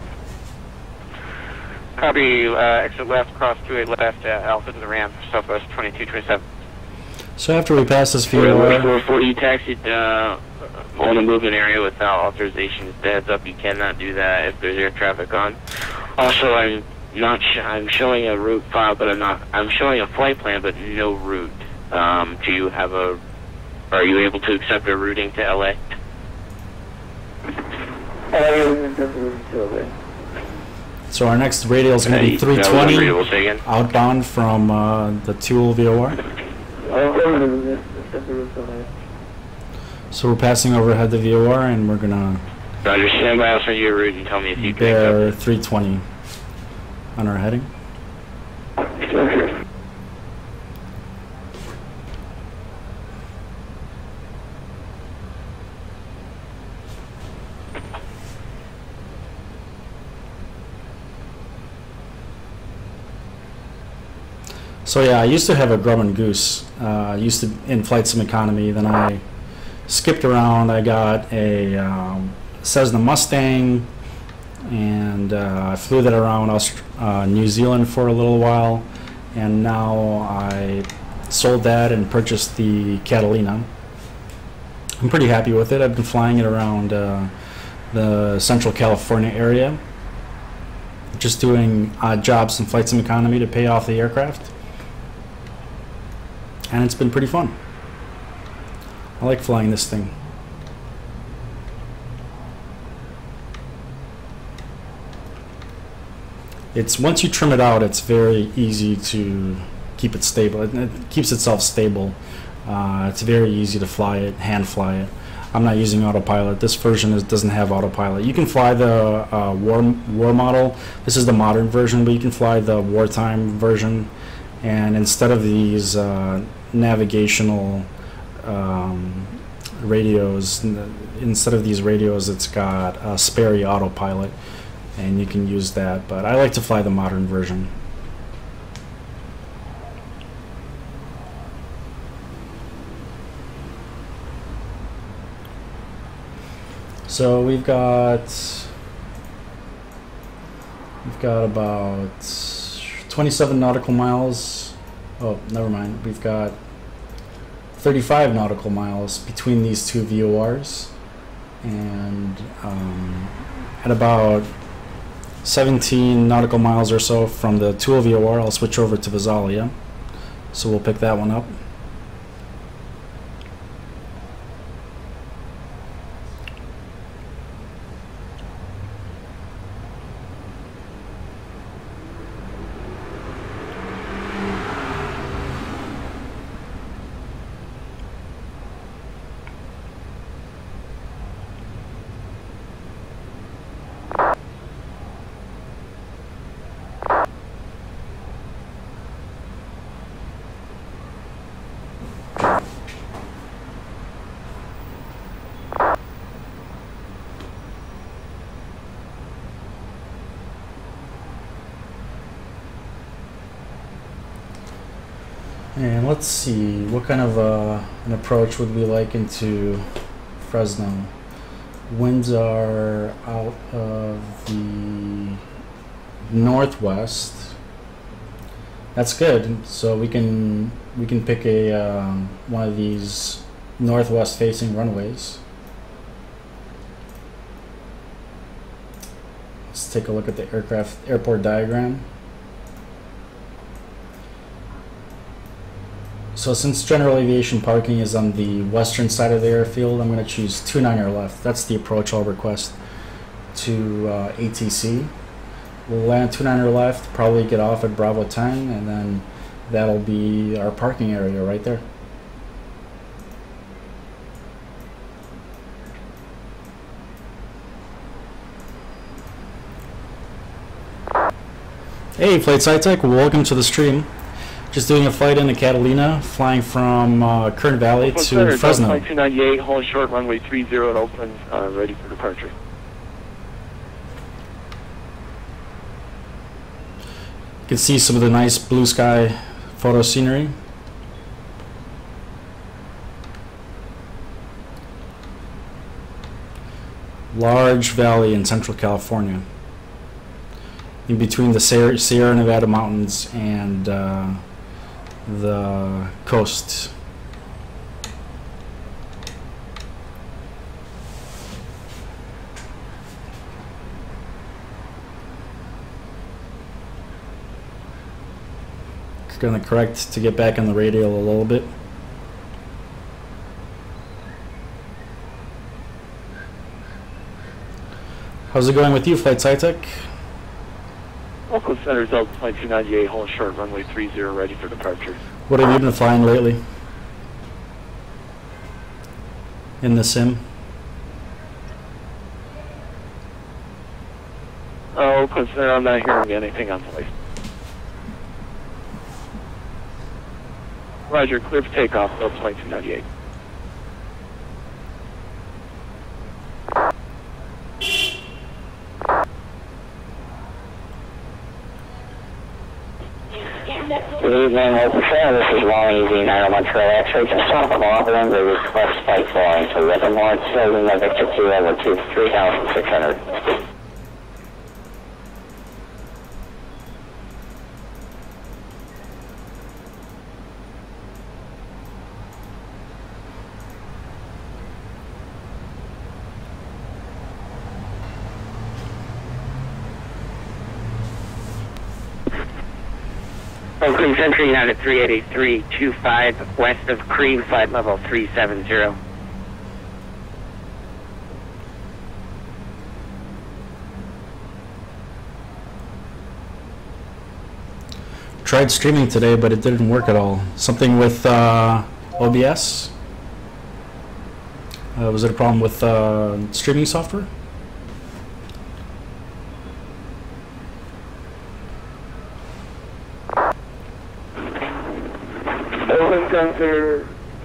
Copy, exit left, cross 28 left, Alpha to the ramp, Southwest 2227. So after we pass this Runway VOR, 440, you taxied on the movement area without authorization. Just a heads up, you cannot do that if there's air traffic on. Also, I'm showing a route file, but I'm showing a flight plan, but no route. Are you able to accept a routing to LA? so our next radial is going to be 320 outbound from the Tool VOR. So we're passing overhead the VOR, and we're going to Roger, stand by, I'll send you a route and tell me if you can bear 320 on our heading. So yeah, I used to have a Grumman Goose. I used to in Flight Sim Economy. Then I skipped around. I got a Cessna Mustang, and I flew that around New Zealand for a little while. And now I sold that and purchased the Catalina. I'm pretty happy with it. I've been flying it around the Central California area, just doing odd jobs in Flight Sim Economy to pay off the aircraft. And it's been pretty fun. I like flying this thing. Once you trim it out, it's very easy to keep it stable. It keeps itself stable. It's very easy to fly it, hand fly it. I'm not using autopilot. This version doesn't have autopilot. You can fly the war model. This is the modern version, but you can fly the wartime version. And instead of these navigational radios, it's got Sperry autopilot, and you can use that. But I like to fly the modern version. So we've got about 27 nautical miles. Oh, never mind. We've got 35 nautical miles between these two VORs, and at about 17 nautical miles or so from the Tool VOR, I'll switch over to Visalia. So we'll pick that one up. And let's see, what kind of an approach would we like into Fresno? Winds are out of the northwest. That's good. So we can pick a one of these northwest facing runways. Let's take a look at the airport diagram. So since general aviation parking is on the western side of the airfield, I'm going to choose 29er left. That's the approach I'll request to ATC. We'll land 29er left, probably get off at Bravo 10, and then that'll be our parking area right there. Hey Flight SciTech, welcome to the stream. Just doing a flight into Catalina, flying from Kern Valley to Fresno. Flight 298, hold short, runway 30 at Oakland, ready for departure. You can see some of the nice blue sky photo scenery. Large valley in Central California, in between the Sierra Nevada mountains and the coast. Going to correct to get back on the radial a little bit. How's it going with you, Flight SciTech? Oakland Center, Delta Flight 298, hold short, runway 30, ready for departure. What have you been flying lately? In the sim? Oakland Center, I'm not hearing anything on voice. Roger, clear for takeoff, Delta Flight 298. Good evening, Oakland Center. This is Long Easy 901 Trail X-ray. Just off of Auburn, the request flight flying to Livermore, Sylvan, Victor 2 over to 3,600. Oakland Central United 38325 west of Cream, flight level 370. Tried streaming today, but it didn't work at all. Something with OBS? Was it a problem with streaming software? Oakland Center,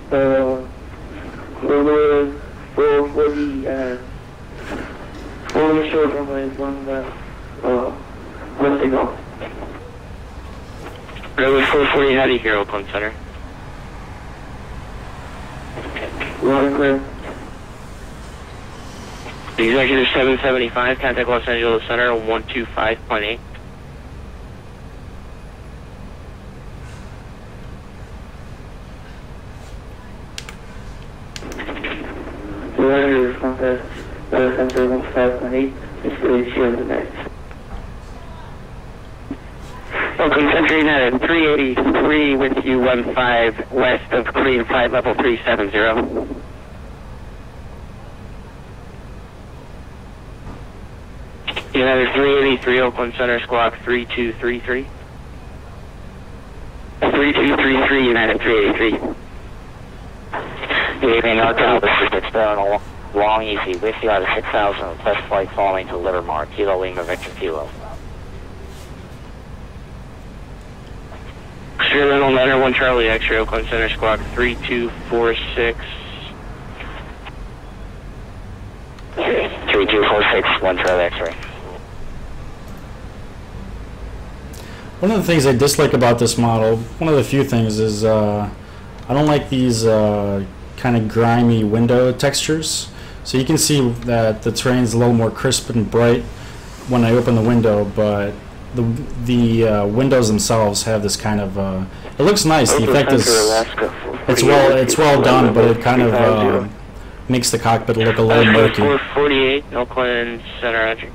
runway 440 and fully short runway 1 signal. Runway 440, how do you hear Oakland Center? Runway clear. Executive 775, contact Los Angeles Center 125.8. Roger, contact Center 125.8. It's really short the next. Oakland Central United 383 with you 15 west of Cream, flight level 370. United 383, Oakland Center, squawk 3233. 3233, United 383. Good evening, Hotel. This is External Long Easy with you out of 6,000, test flight following to Livermore, Kilo Lima Victor Kilo. Sierra Letter 1 Charlie X-ray, Oakland Center, squawk 3246. 3246, 1 Charlie X-ray. One of the things I dislike about this model, one of the few things, is I don't like these kind of grimy window textures. So you can see that the terrain's a little more crisp and bright when I open the window, but the windows themselves have this kind of it looks nice. The effect is it's well done, but it kind of makes the cockpit look a little murky. 448, Oakland Center entry.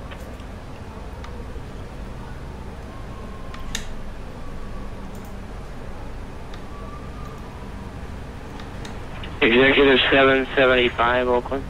Executive 775, Oakland.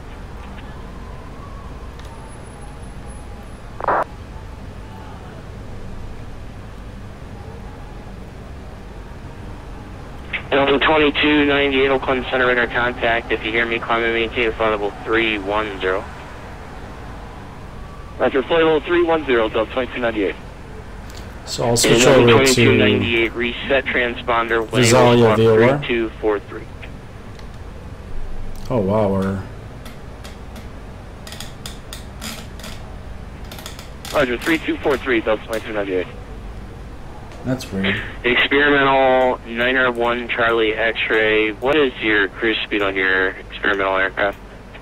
Delta 2298, Oakland Center, radar contact. If you hear me, climb and maintain flight level 310. Roger, flight level 310, Delta 2298. So I'll switch over to 2298 reset transponder. Visalia VOR. 3243. Oh wow, we're Roger, 3243, Delta 2298. that's weird. Experimental 901 Charlie X-ray. What is your cruise speed on your experimental aircraft?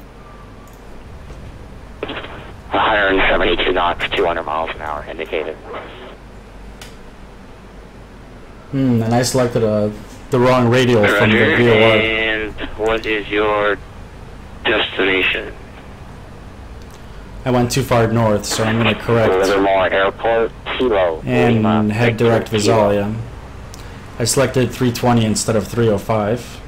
172 knots, 200 miles an hour indicated. And I selected the wrong radio from the Roger, VOR. and what is your destination? I went too far north, so I'm going to correct Livermore Airport, Kilo, and Lima, head direct Victor, Kilo. Visalia. I selected 320 instead of 305.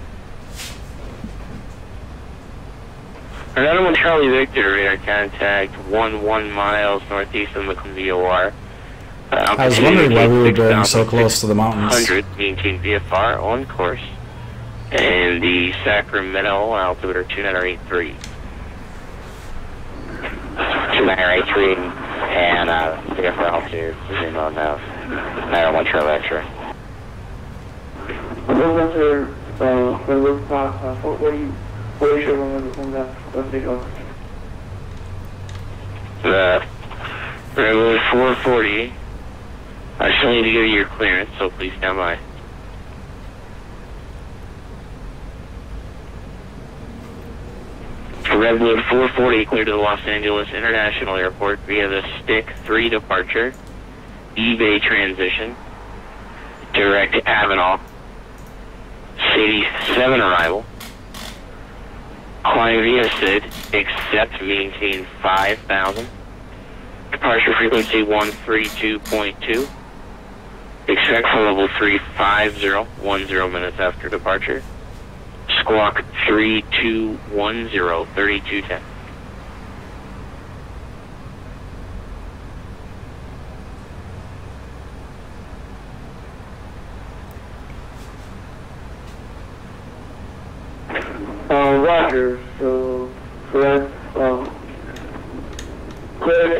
Another one, Charlie Victor, radar contact 11 miles northeast of McLean VOR. I was wondering why we were bearing so close to the mountains. 100, maintain VFR on course. And the Sacramento altimeter 2983. 2983 and VFR altitude, zoom on nav. 901 Charlie X-ray. What are you showing on the The Redwood 440. I still need to give you your clearance, so please stand by. Redwood 440 cleared to the Los Angeles International Airport via the Stick 3 departure, eBay transition, direct Avenal, City 7 arrival, climb via SID, accept, maintain 5,000, departure frequency 132.2, expect for level 350, 10 minutes after departure. Squawk 3210, 3210. Roger, so that's clear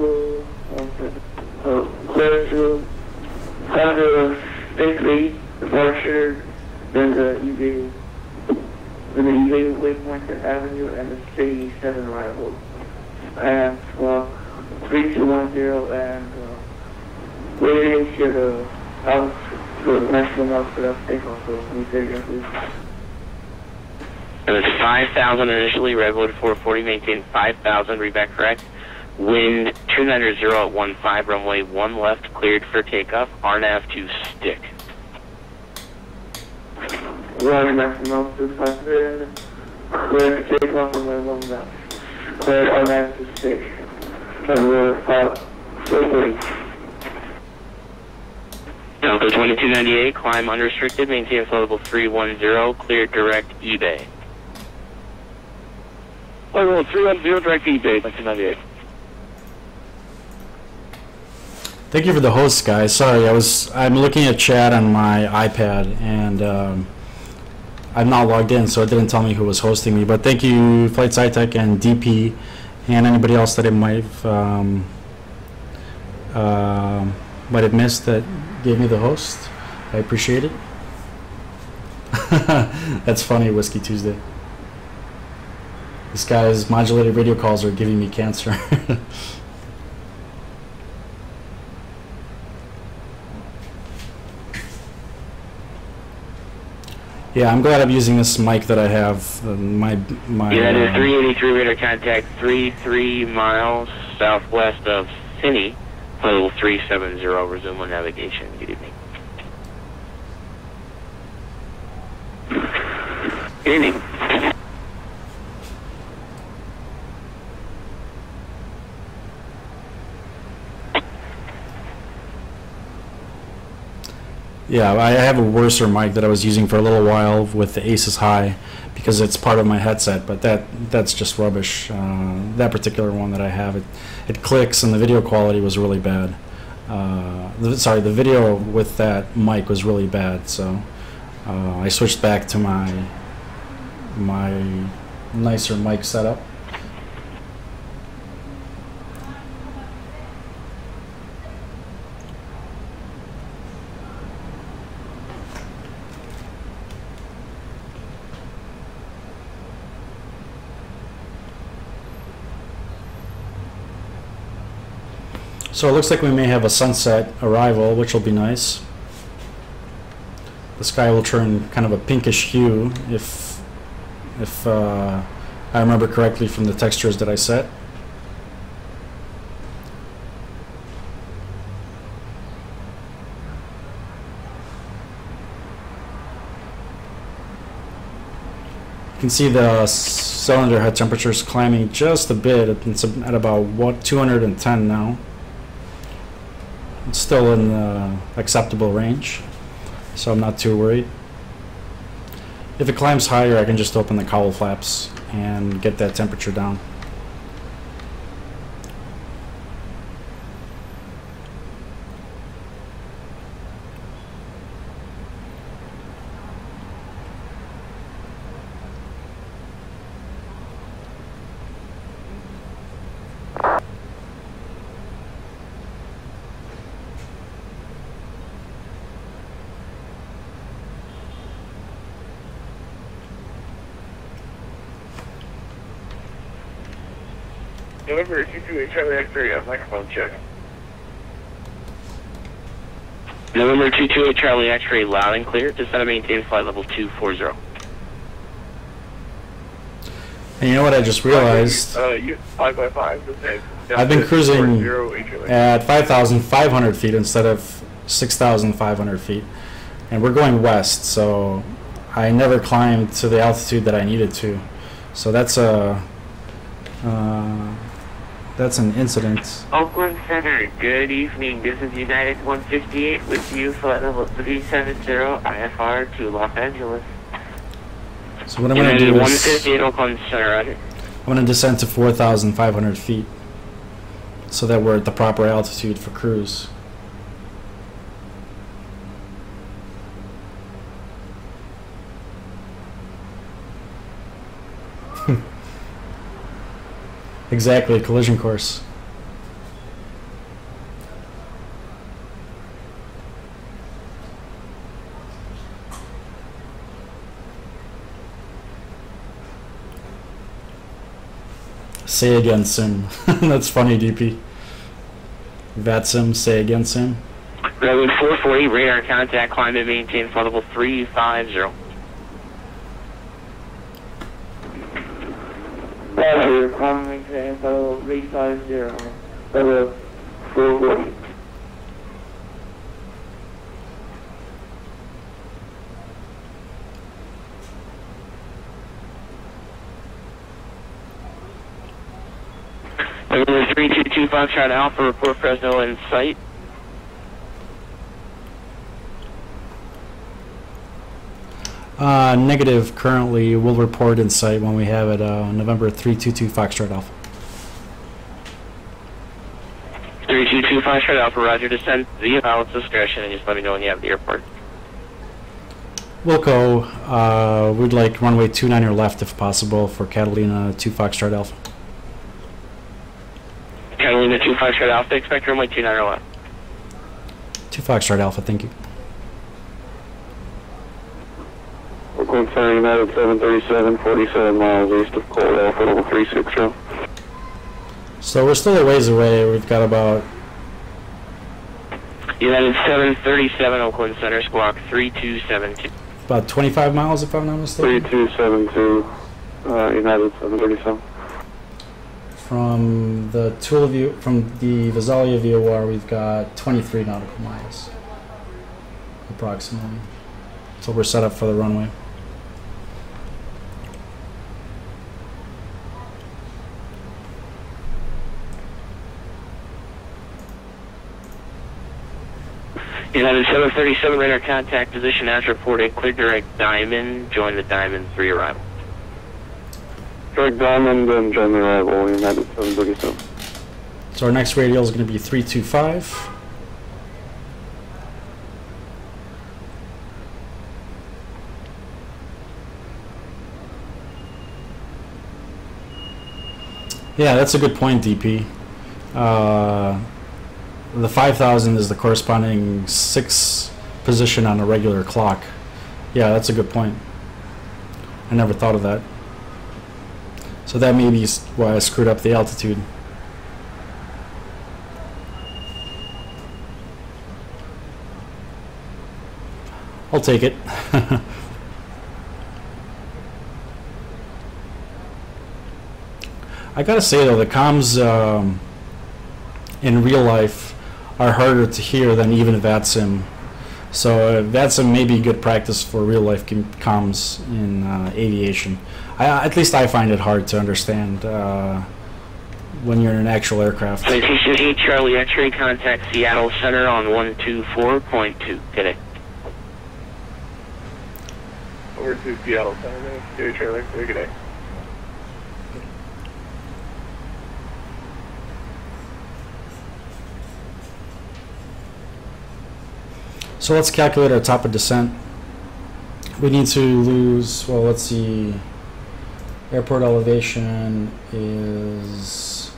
to Thunder State departure, then the eBay waypoint Avenue and the City 7 arrival. And 3210 and waiting to the house for the maximum output of takeoff, so we say yes, please. It was 5,000 initially, Redwood 440, maintain 5,000, read back correct. Wind 290 at 15, runway 1 left, cleared for takeoff, RNAV to stick. Runway maximum 200, cleared to takeoff, runway 1 left. Cleared RNAV to stick. Runway 440. Delta 2298, climb unrestricted, maintain flight level 310, cleared direct eBay. Flight level 310, direct eBay, 2298. Thank you for the host, guys. Sorry, I'm looking at chat on my iPad and I'm not logged in, so it didn't tell me who was hosting me. But thank you, Flight SciTech and DP, and anybody else that I might have missed that gave me the host. I appreciate it. That's funny, Whiskey Tuesday. This guy's modulated radio calls are giving me cancer. Yeah, I'm glad I'm using this mic that I have. My United 383 radar contact 33 miles southwest of Finney, level 370, resume on navigation. Good evening. Good evening. Yeah, I have a worser mic that I was using for a little while with the Aces High because it's part of my headset, but that's just rubbish. That particular one that I have, it clicks and the video quality was really bad. Sorry, the video with that mic was really bad, so I switched back to my nicer mic setup. So it looks like we may have a sunset arrival, which will be nice. The sky will turn kind of a pinkish hue if I remember correctly from the textures that I set. You can see the cylinder head temperature is climbing just a bit. It's at about 210 now. It's still in the acceptable range, so I'm not too worried. If it climbs higher, I can just open the cowl flaps and get that temperature down. November 22 Charlie X-ray, microphone check. November 22 Charlie X-ray, loud and clear. Descend and maintain flight level 240. And you know what I just realized? 5x5, the same. I've been cruising at 5,500 feet instead of 6,500 feet. And we're going west, so I never climbed to the altitude that I needed to. So that's an incident. Oakland Center, good evening. This is United 158 with you, flight level 370 IFR to Los Angeles. So what I'm going to do is 158 Oakland Center, Roger. I'm going to descend to 4,500 feet so that we're at the proper altitude for cruise. Exactly, collision course. Say again, Sim. That's funny, DP. VAT Sim, say again, Sim. Road 440, radar contact, climb and maintain flight level 350. Roger, climb and maintain flight level 350. Level 440. November 3225 Foxtrot Alpha, report Fresno in sight. Negative currently. We'll report in sight when we have it. November 322 Foxtrot Alpha. 322 Foxtrot Alpha, roger, descend via pilot's discretion and just let me know when you have the airport. Wilco, we'd like runway 29er left if possible for Catalina 2 Foxtrot Alpha. Catalina 2 Foxtrot Alpha, expect runway 29er left. 2 Foxtrot Alpha, thank you. Oakland Center, United 737, 47 miles east of Cold Alpha, level 360. So we're still a ways away. We've got about... United 737, Oakland Center, squawk 3272. About 25 miles, if I'm not mistaken. 3272, United 737. From the Visalia VOR, we've got 23 nautical miles, approximately. So we're set up for the runway. United 737, radar contact position as reported, clear direct Diamond, join the Diamond 3 arrival. Direct Diamond and join the arrival, United 737. So our next radial is going to be 325. Yeah, that's a good point, DP. The 5,000 is the corresponding 6 position on a regular clock. Yeah, that's a good point. I never thought of that. So that may be why I screwed up the altitude. I'll take it. I gotta say though, the comms in real life are harder to hear than even VATSIM. So VATSIM may be good practice for real life comms in aviation. At least I find it hard to understand when you're in an actual aircraft. Citation 8 Charlie X-ray, contact Seattle Center on 124.2. Good day. Over to Seattle Center, good trailer, good day. So let's calculate our top of descent. We need to lose, well, let's see, airport elevation is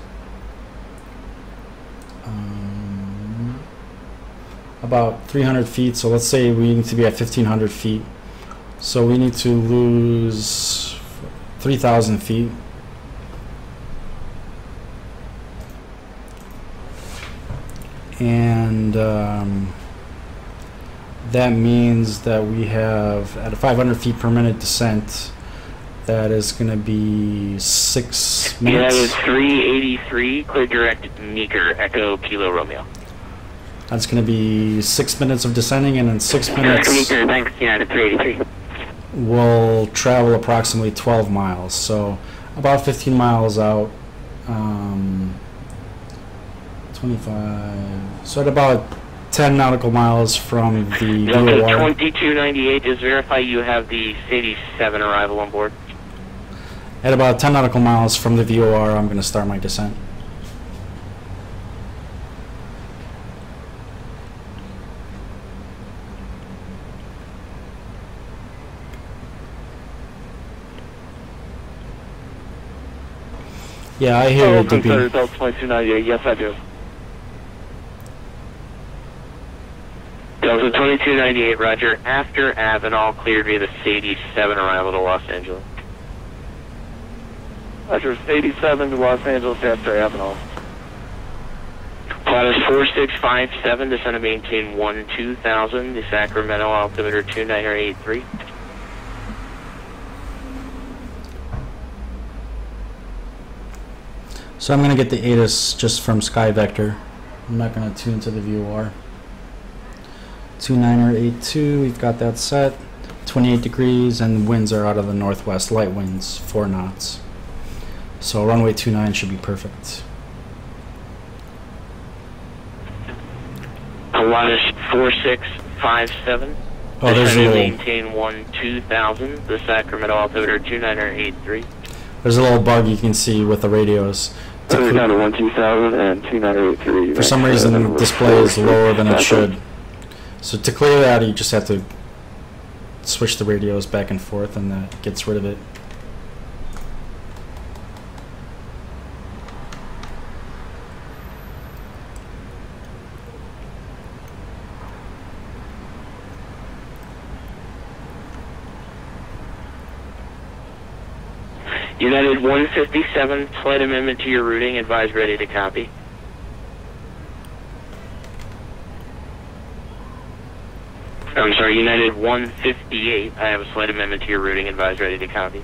about 300 feet, so let's say we need to be at 1,500 feet. So we need to lose 3,000 feet. And that means that we have, at a 500 feet per minute descent, that is going to be 6 minutes. That is 383, clear direct Meeker, Echo Kilo Romeo. That's going to be 6 minutes of descending, and in 6 minutes Meeker, thanks, United 383. we'll travel approximately 12 miles. So about 15 miles out, 25, so at about 10 nautical miles from the Delta VOR. 2298, just verify you have the Sadie 7 arrival on board. At about 10 nautical miles from the VOR, I'm going to start my descent. Yeah, I hear you, DP. Delta 2298, yes I do. Delta 2298, roger. After Avenal, cleared via the Sadie 7 arrival to Los Angeles. Roger, 87 to Los Angeles after Avenal. Plot is 4657, descend and maintain 12,000, the Sacramento altimeter 2983. So I'm going to get the ATIS just from SkyVector. I'm not going to tune to the VOR. 2982, we've got that set. 28 degrees, and winds are out of the northwest, light winds, 4 knots. So runway 29 should be perfect. Plot is 4657. Oh, there's a descend and little, maintain 12,000, the Sacramento altimeter 2983. there's a little bug you can see with the radios. Down to 12000 and 2983. For some reason, the display is lower than it should. So to clear that, you just have to switch the radios back and forth, and that gets rid of it. United 157, slight amendment to your routing, advise ready to copy. I'm sorry, United 158, I have a slight amendment to your routing, advise ready to copy.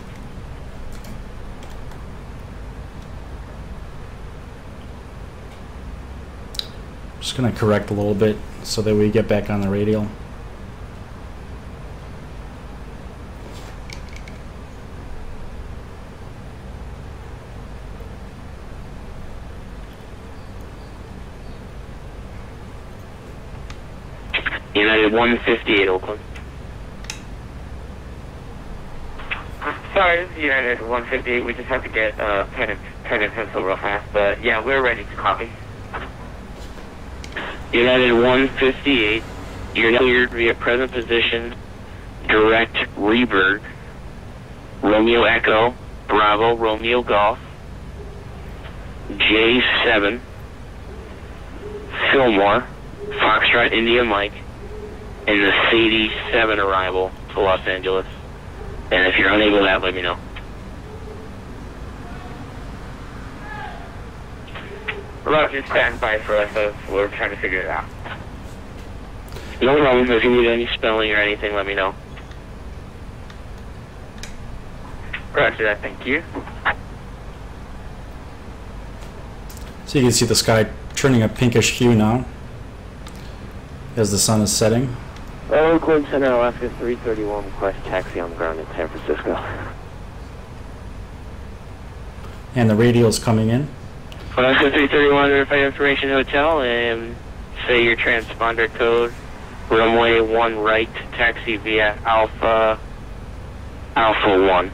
Just going to correct a little bit so that we get back on the radial. United 158, Oakland. Sorry, this is United 158. We just have to get pen and pencil real fast, but yeah, we're ready to copy. United 158, you're cleared via present position, direct Reberg, Romeo Echo, Bravo, Romeo Golf, J7, Fillmore, Foxtrot, India Mike, and the Sadie 7 arrival to Los Angeles. And if you're unable to that, let me know. Roger, stand by for us. We're trying to figure it out. No problem. If you need any spelling or anything, let me know. Roger that, thank you. So you can see the sky turning a pinkish hue now as the sun is setting. Oakland Center, Alaska 331, request taxi on the ground in San Francisco. And the radio's coming in. Alaska 331, verify information hotel, and say your transponder code. Runway 1 right, taxi via Alpha 1.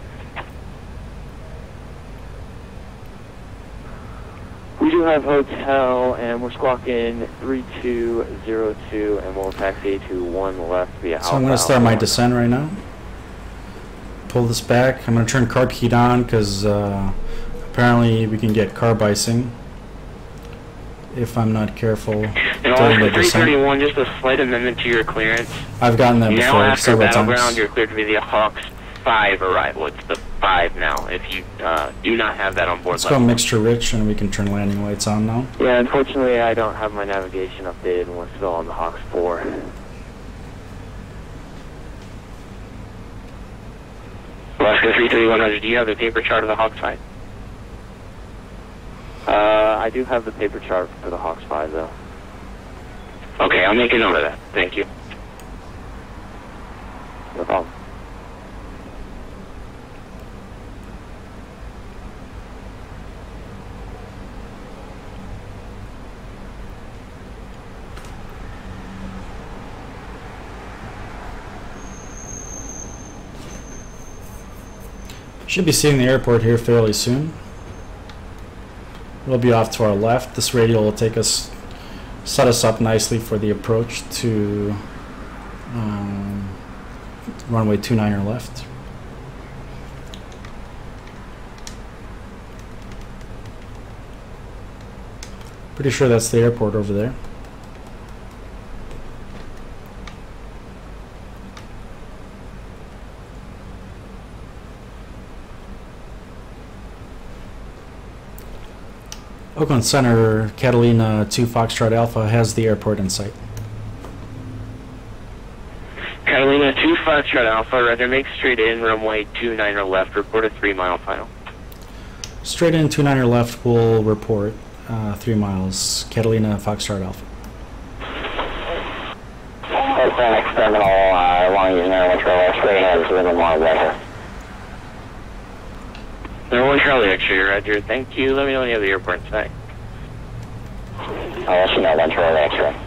We do have hotel, and we're squawking 3202, and we'll taxi to 1 left via Alpha. So I'm going to start my descent right now. Pull this back. I'm going to turn carb heat on because apparently we can get carb icing if I'm not careful during the descent. 331, just a slight amendment to your clearance. I've gotten that now before after several Battleground, times. you're cleared to be the Hawks 5 arrival. It's the 5 now. If you do not have that on board, Let's go mixture rich and we can turn landing lights on now. Yeah, unfortunately I don't have my navigation updated and we're still on the Hawks 4. Alaska 33100, do you have the paper chart of the Hawks 5? I do have the paper chart for the Hawks 5 though. Okay, I'll make a note of that. Thank you. No problem. Should be seeing the airport here fairly soon. We'll be off to our left. This radial will take us, set us up nicely for the approach to runway 29er left. Pretty sure that's the airport over there. Oakland Center, Catalina 2 Foxtrot Alpha has the airport in sight. Catalina 2 Foxtrot Alpha, rather make straight in, runway 29er left, report a 3-mile final. Straight in 29er left will report 3 miles, Catalina Foxtrot Alpha. Next terminal, long using air control, straight ahead is within 1 letter. Number 1 Charlie X-ray, roger, thank you. Let me know when you have the airport in sight. I'll let you know, 1 Charlie X-ray.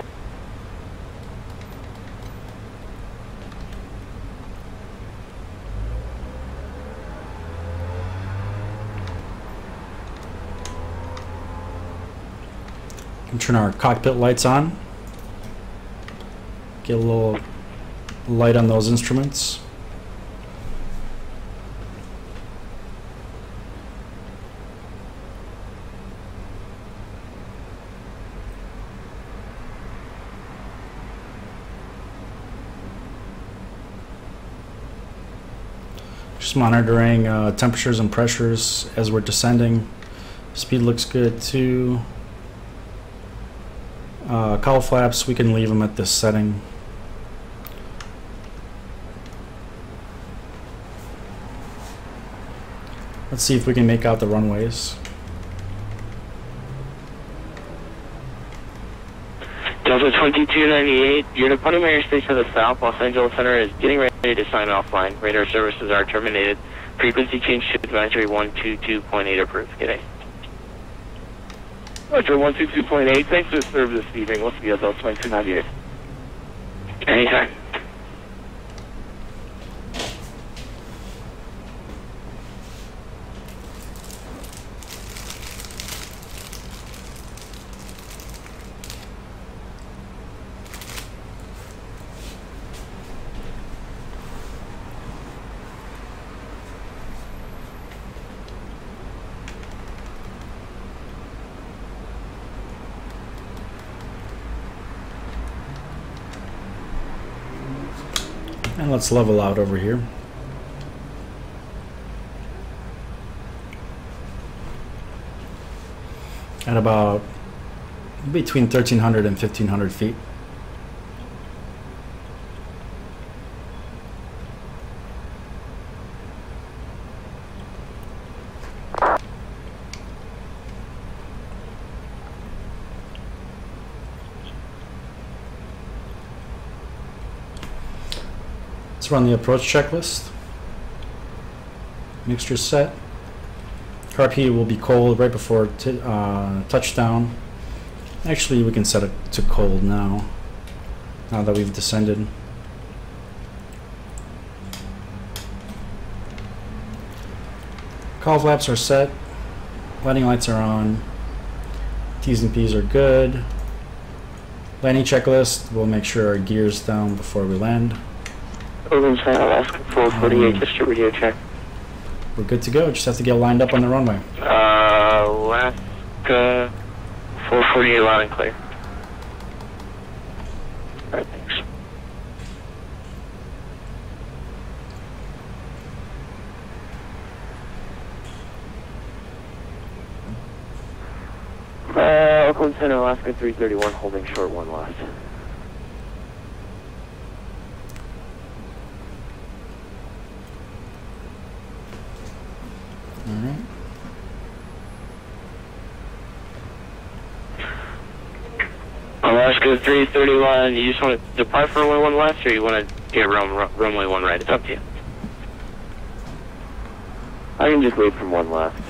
We can turn our cockpit lights on. Get a little light on those instruments. Just monitoring temperatures and pressures as we're descending. Speed looks good too. Cowl flaps, we can leave them at this setting. Let's see if we can make out the runways. Delta 2298, your departing airspace to the south, Los Angeles Center is getting ready to sign offline. Radar services are terminated. Frequency change to advisory 122.8 approved. Good day. Roger, 122.8. Thanks for the service this evening. We'll see you at Delta 2298. Anytime. And let's level out over here. At about between 1,300 and 1,500 feet. Let's run the approach checklist. Mixture set. Carb heat will be cold right before touchdown. Actually, we can set it to cold now that we've descended. Call flaps are set. Landing lights are on. T's and P's are good. Landing checklist, we'll make sure our gear's down before we land. Open sign, Alaska 448, just your radio check. We're good to go, just have to get lined up on the runway. Alaska 448, loud and clear. Alright, thanks. Oakland Center, Alaska 331, holding short 1 left. Alright. Alaska 331, you just want to depart for runway 1 left, or you want to get runway 1 right? It's up to you. I can just leave from 1 left.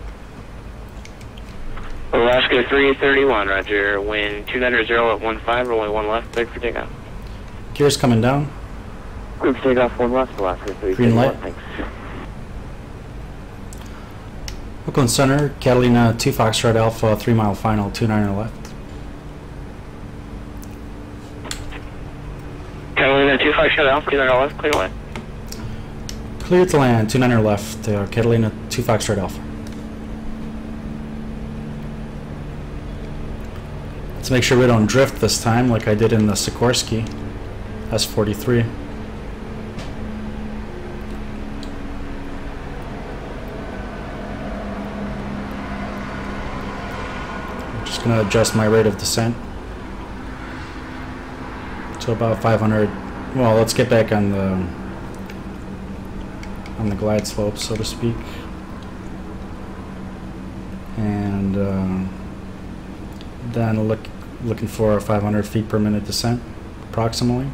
Alaska 331, roger. Wind 290 at 15, runway 1 left, cleared for takeoff. Gear's coming down. Cleared for takeoff 1 left, Alaska 331. Green light. Thanks. Oakland Center, Catalina 2 Foxtrot Alpha, 3 mile final, 29 left. Catalina 2 Foxtrot Alpha, 29 left, clear away. Clear to land, 29 left, Catalina 2 Foxtrot Alpha. Let's make sure we don't drift this time like I did in the Sikorsky S-43. I'm just going to adjust my rate of descent to about 500. Well, let's get back on the glide slope, so to speak. And then looking for a 500 feet per minute descent, approximately.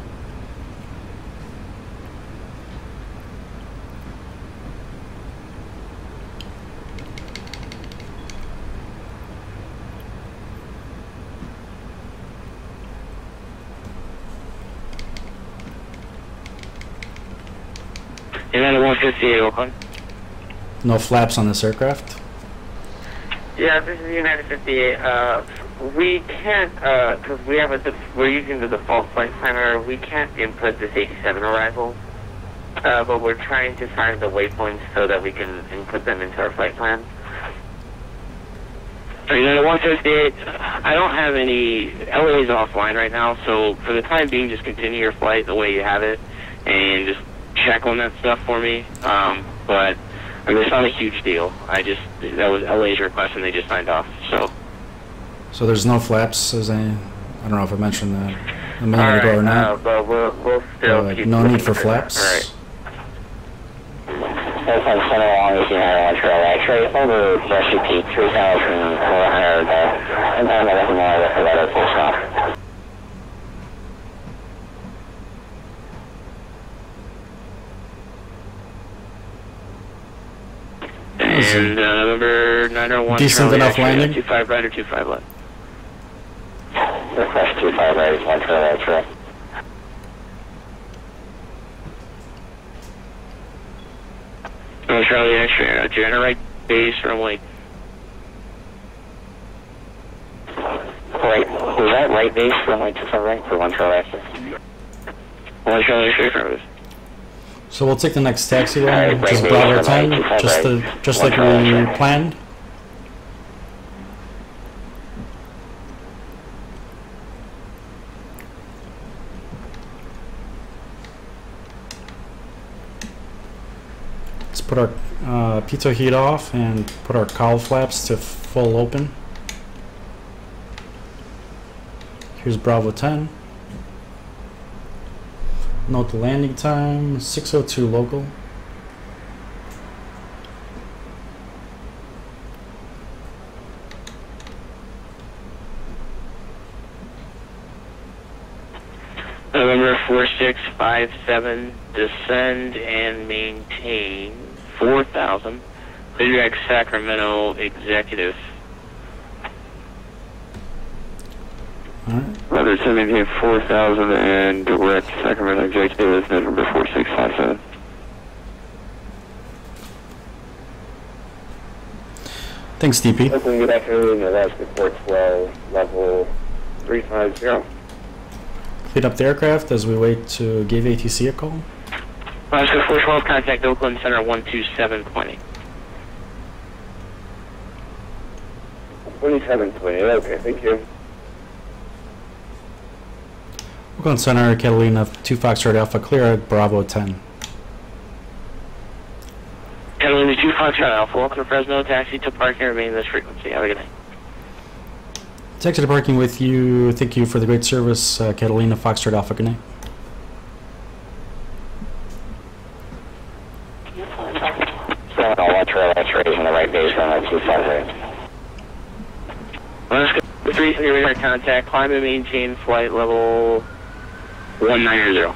United 158, Oakland. No flaps on this aircraft. Yeah, this is United 58. We can't, because we're using the default flight planner, we can't input this 87 arrival, but we're trying to find the waypoints so that we can input them into our flight plan. United 158, I don't have any, LA is offline right now, so for the time being, just continue your flight the way you have it, and just check on that stuff for me, but I mean, it's not a huge deal. That was LA's request and they just signed off, so. So there's no flaps, I don't know if I mentioned that a minute ago or not. But we'll still keep no need for flaps. Alright. Oakland Center, long as United 1 Trail X-ray, over SCP 3,400, and I'm going to let for that full stop. And number 901 decent Charlie enough landing? 25 right or 25 left. Request 25 right, 1 Charlie X-ray. Oh, Charlie X-ray, Jenna right base runway. Right, was that right base runway 25 right for 1 Charlie X-ray? 1 Charlie X-ray service. So we'll take the next taxi line, which is Bravo 10, just like we planned. Let's put our pitot heat off and put our cowl flaps to full open. Here's Bravo 10. Note the landing time, 6:02 local. November 465 L05-57, descend and maintain 4,000. PBY Sacramento Executive. Alright. Rather 17 4000 and direct Sacramento Executive is November 4657. Thanks, DP. Oakland, good afternoon. Alaska 412, level 350. Clean up the aircraft as we wait to give ATC a call. Alaska 412, contact Oakland Center 127.8. 2720, okay, thank you. Oakland Center, Catalina 2 Foxtrot Alpha, clear at Bravo 10. Catalina 2 Foxtrot Alpha, welcome to Fresno, taxi to parking, remain this frequency. Have a good night. Taxi to parking with you. Thank you for the great service, Catalina Foxtrot Alpha. Good night. Seminole 1 trail X-rays in the right base runway 258. Alaska 3, radar contact, climb and maintain flight level 190.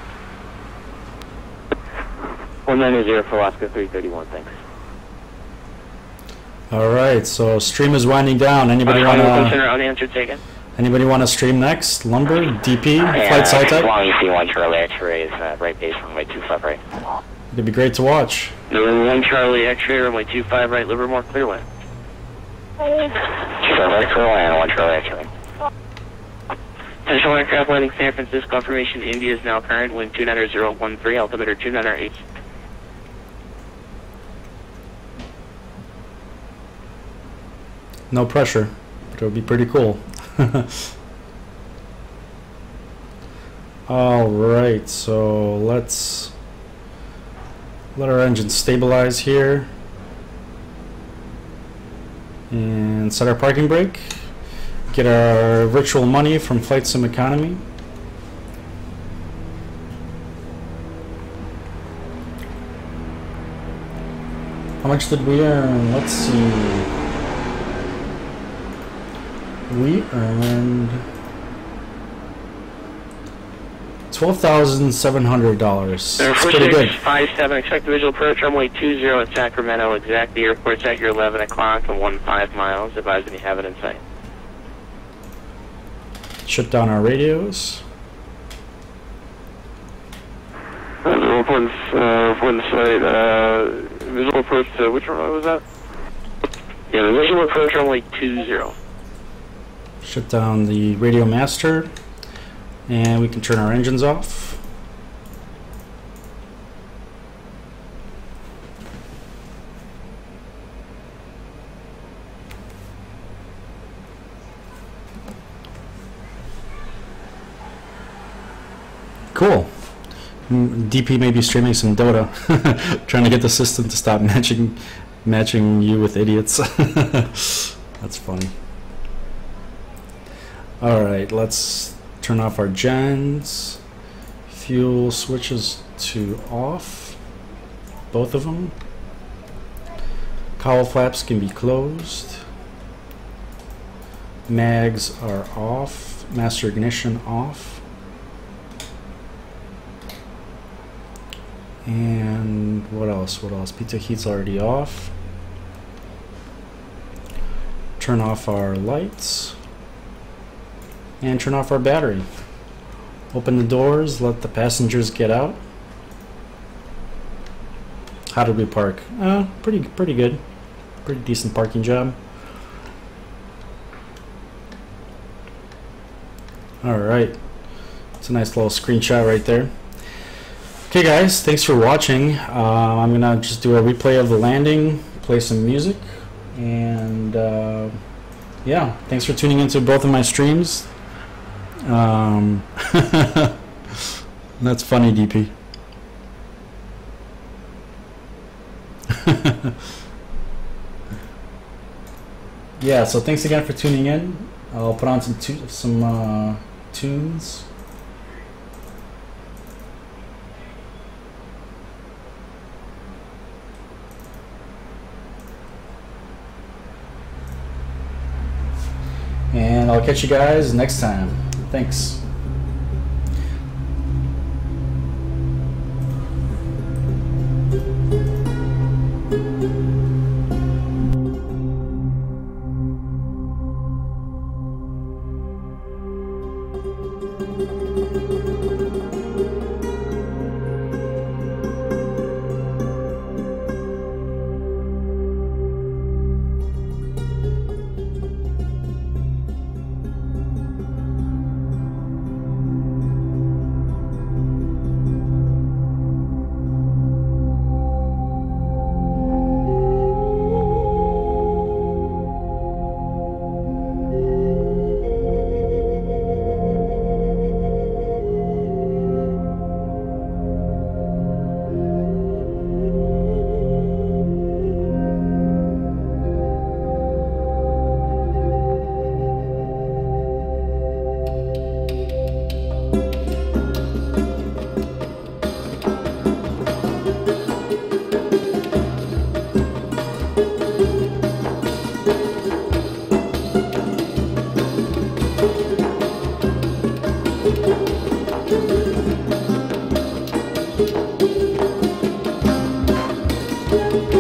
190 for Alaska 331, thanks. All right, so stream is winding down. Anybody Oakland Center unanswered taken. Anybody want to stream next? Lumber, DP, Yeah, flight side type. Long EC1 Charlie X-rays, right base runway 25 right. It'd be great to watch. November 1 Charlie X-ray, runway 25 right, Livermore, clear land. 25 right, clear land, 1 Charlie X-ray. Potential aircraft landing San Francisco, confirmation India is now current, wind 29013, altimeter 298. No pressure, but it would be pretty cool. All right, so let's let our engine stabilize here and set our parking brake. Get our virtual money from Flight Sim Economy. How much did we earn? Let's see. We earned $12,700. That's pretty good. 57, expect the visual approach runway 20 at Sacramento, exact. The airport's at your 11 o'clock and 15 miles. Advise when you have it in sight. Shut down our radios. Report the site, visual approach to which runway was that? Yeah, the visual approach runway 20. Shut down the radio master, and we can turn our engines off. Cool. DP may be streaming some Dota, trying to get the system to stop matching you with idiots. That's funny. All right, let's turn off our gens. Fuel switches to off, both of them. Cowl flaps can be closed. Mags are off. Master ignition off. And what else? What else? Pizza heat's already off. Turn off our lights. And turn off our battery. Open the doors, let the passengers get out. How did we park? Pretty good. Pretty decent parking job. Alright. It's a nice little screenshot right there. Okay guys, thanks for watching. I'm gonna just do a replay of the landing, play some music, and yeah, thanks for tuning into both of my streams. That's funny, DP. Yeah, so thanks again for tuning in. I'll put on some tunes. And I'll catch you guys next time. Thanks. Thank you.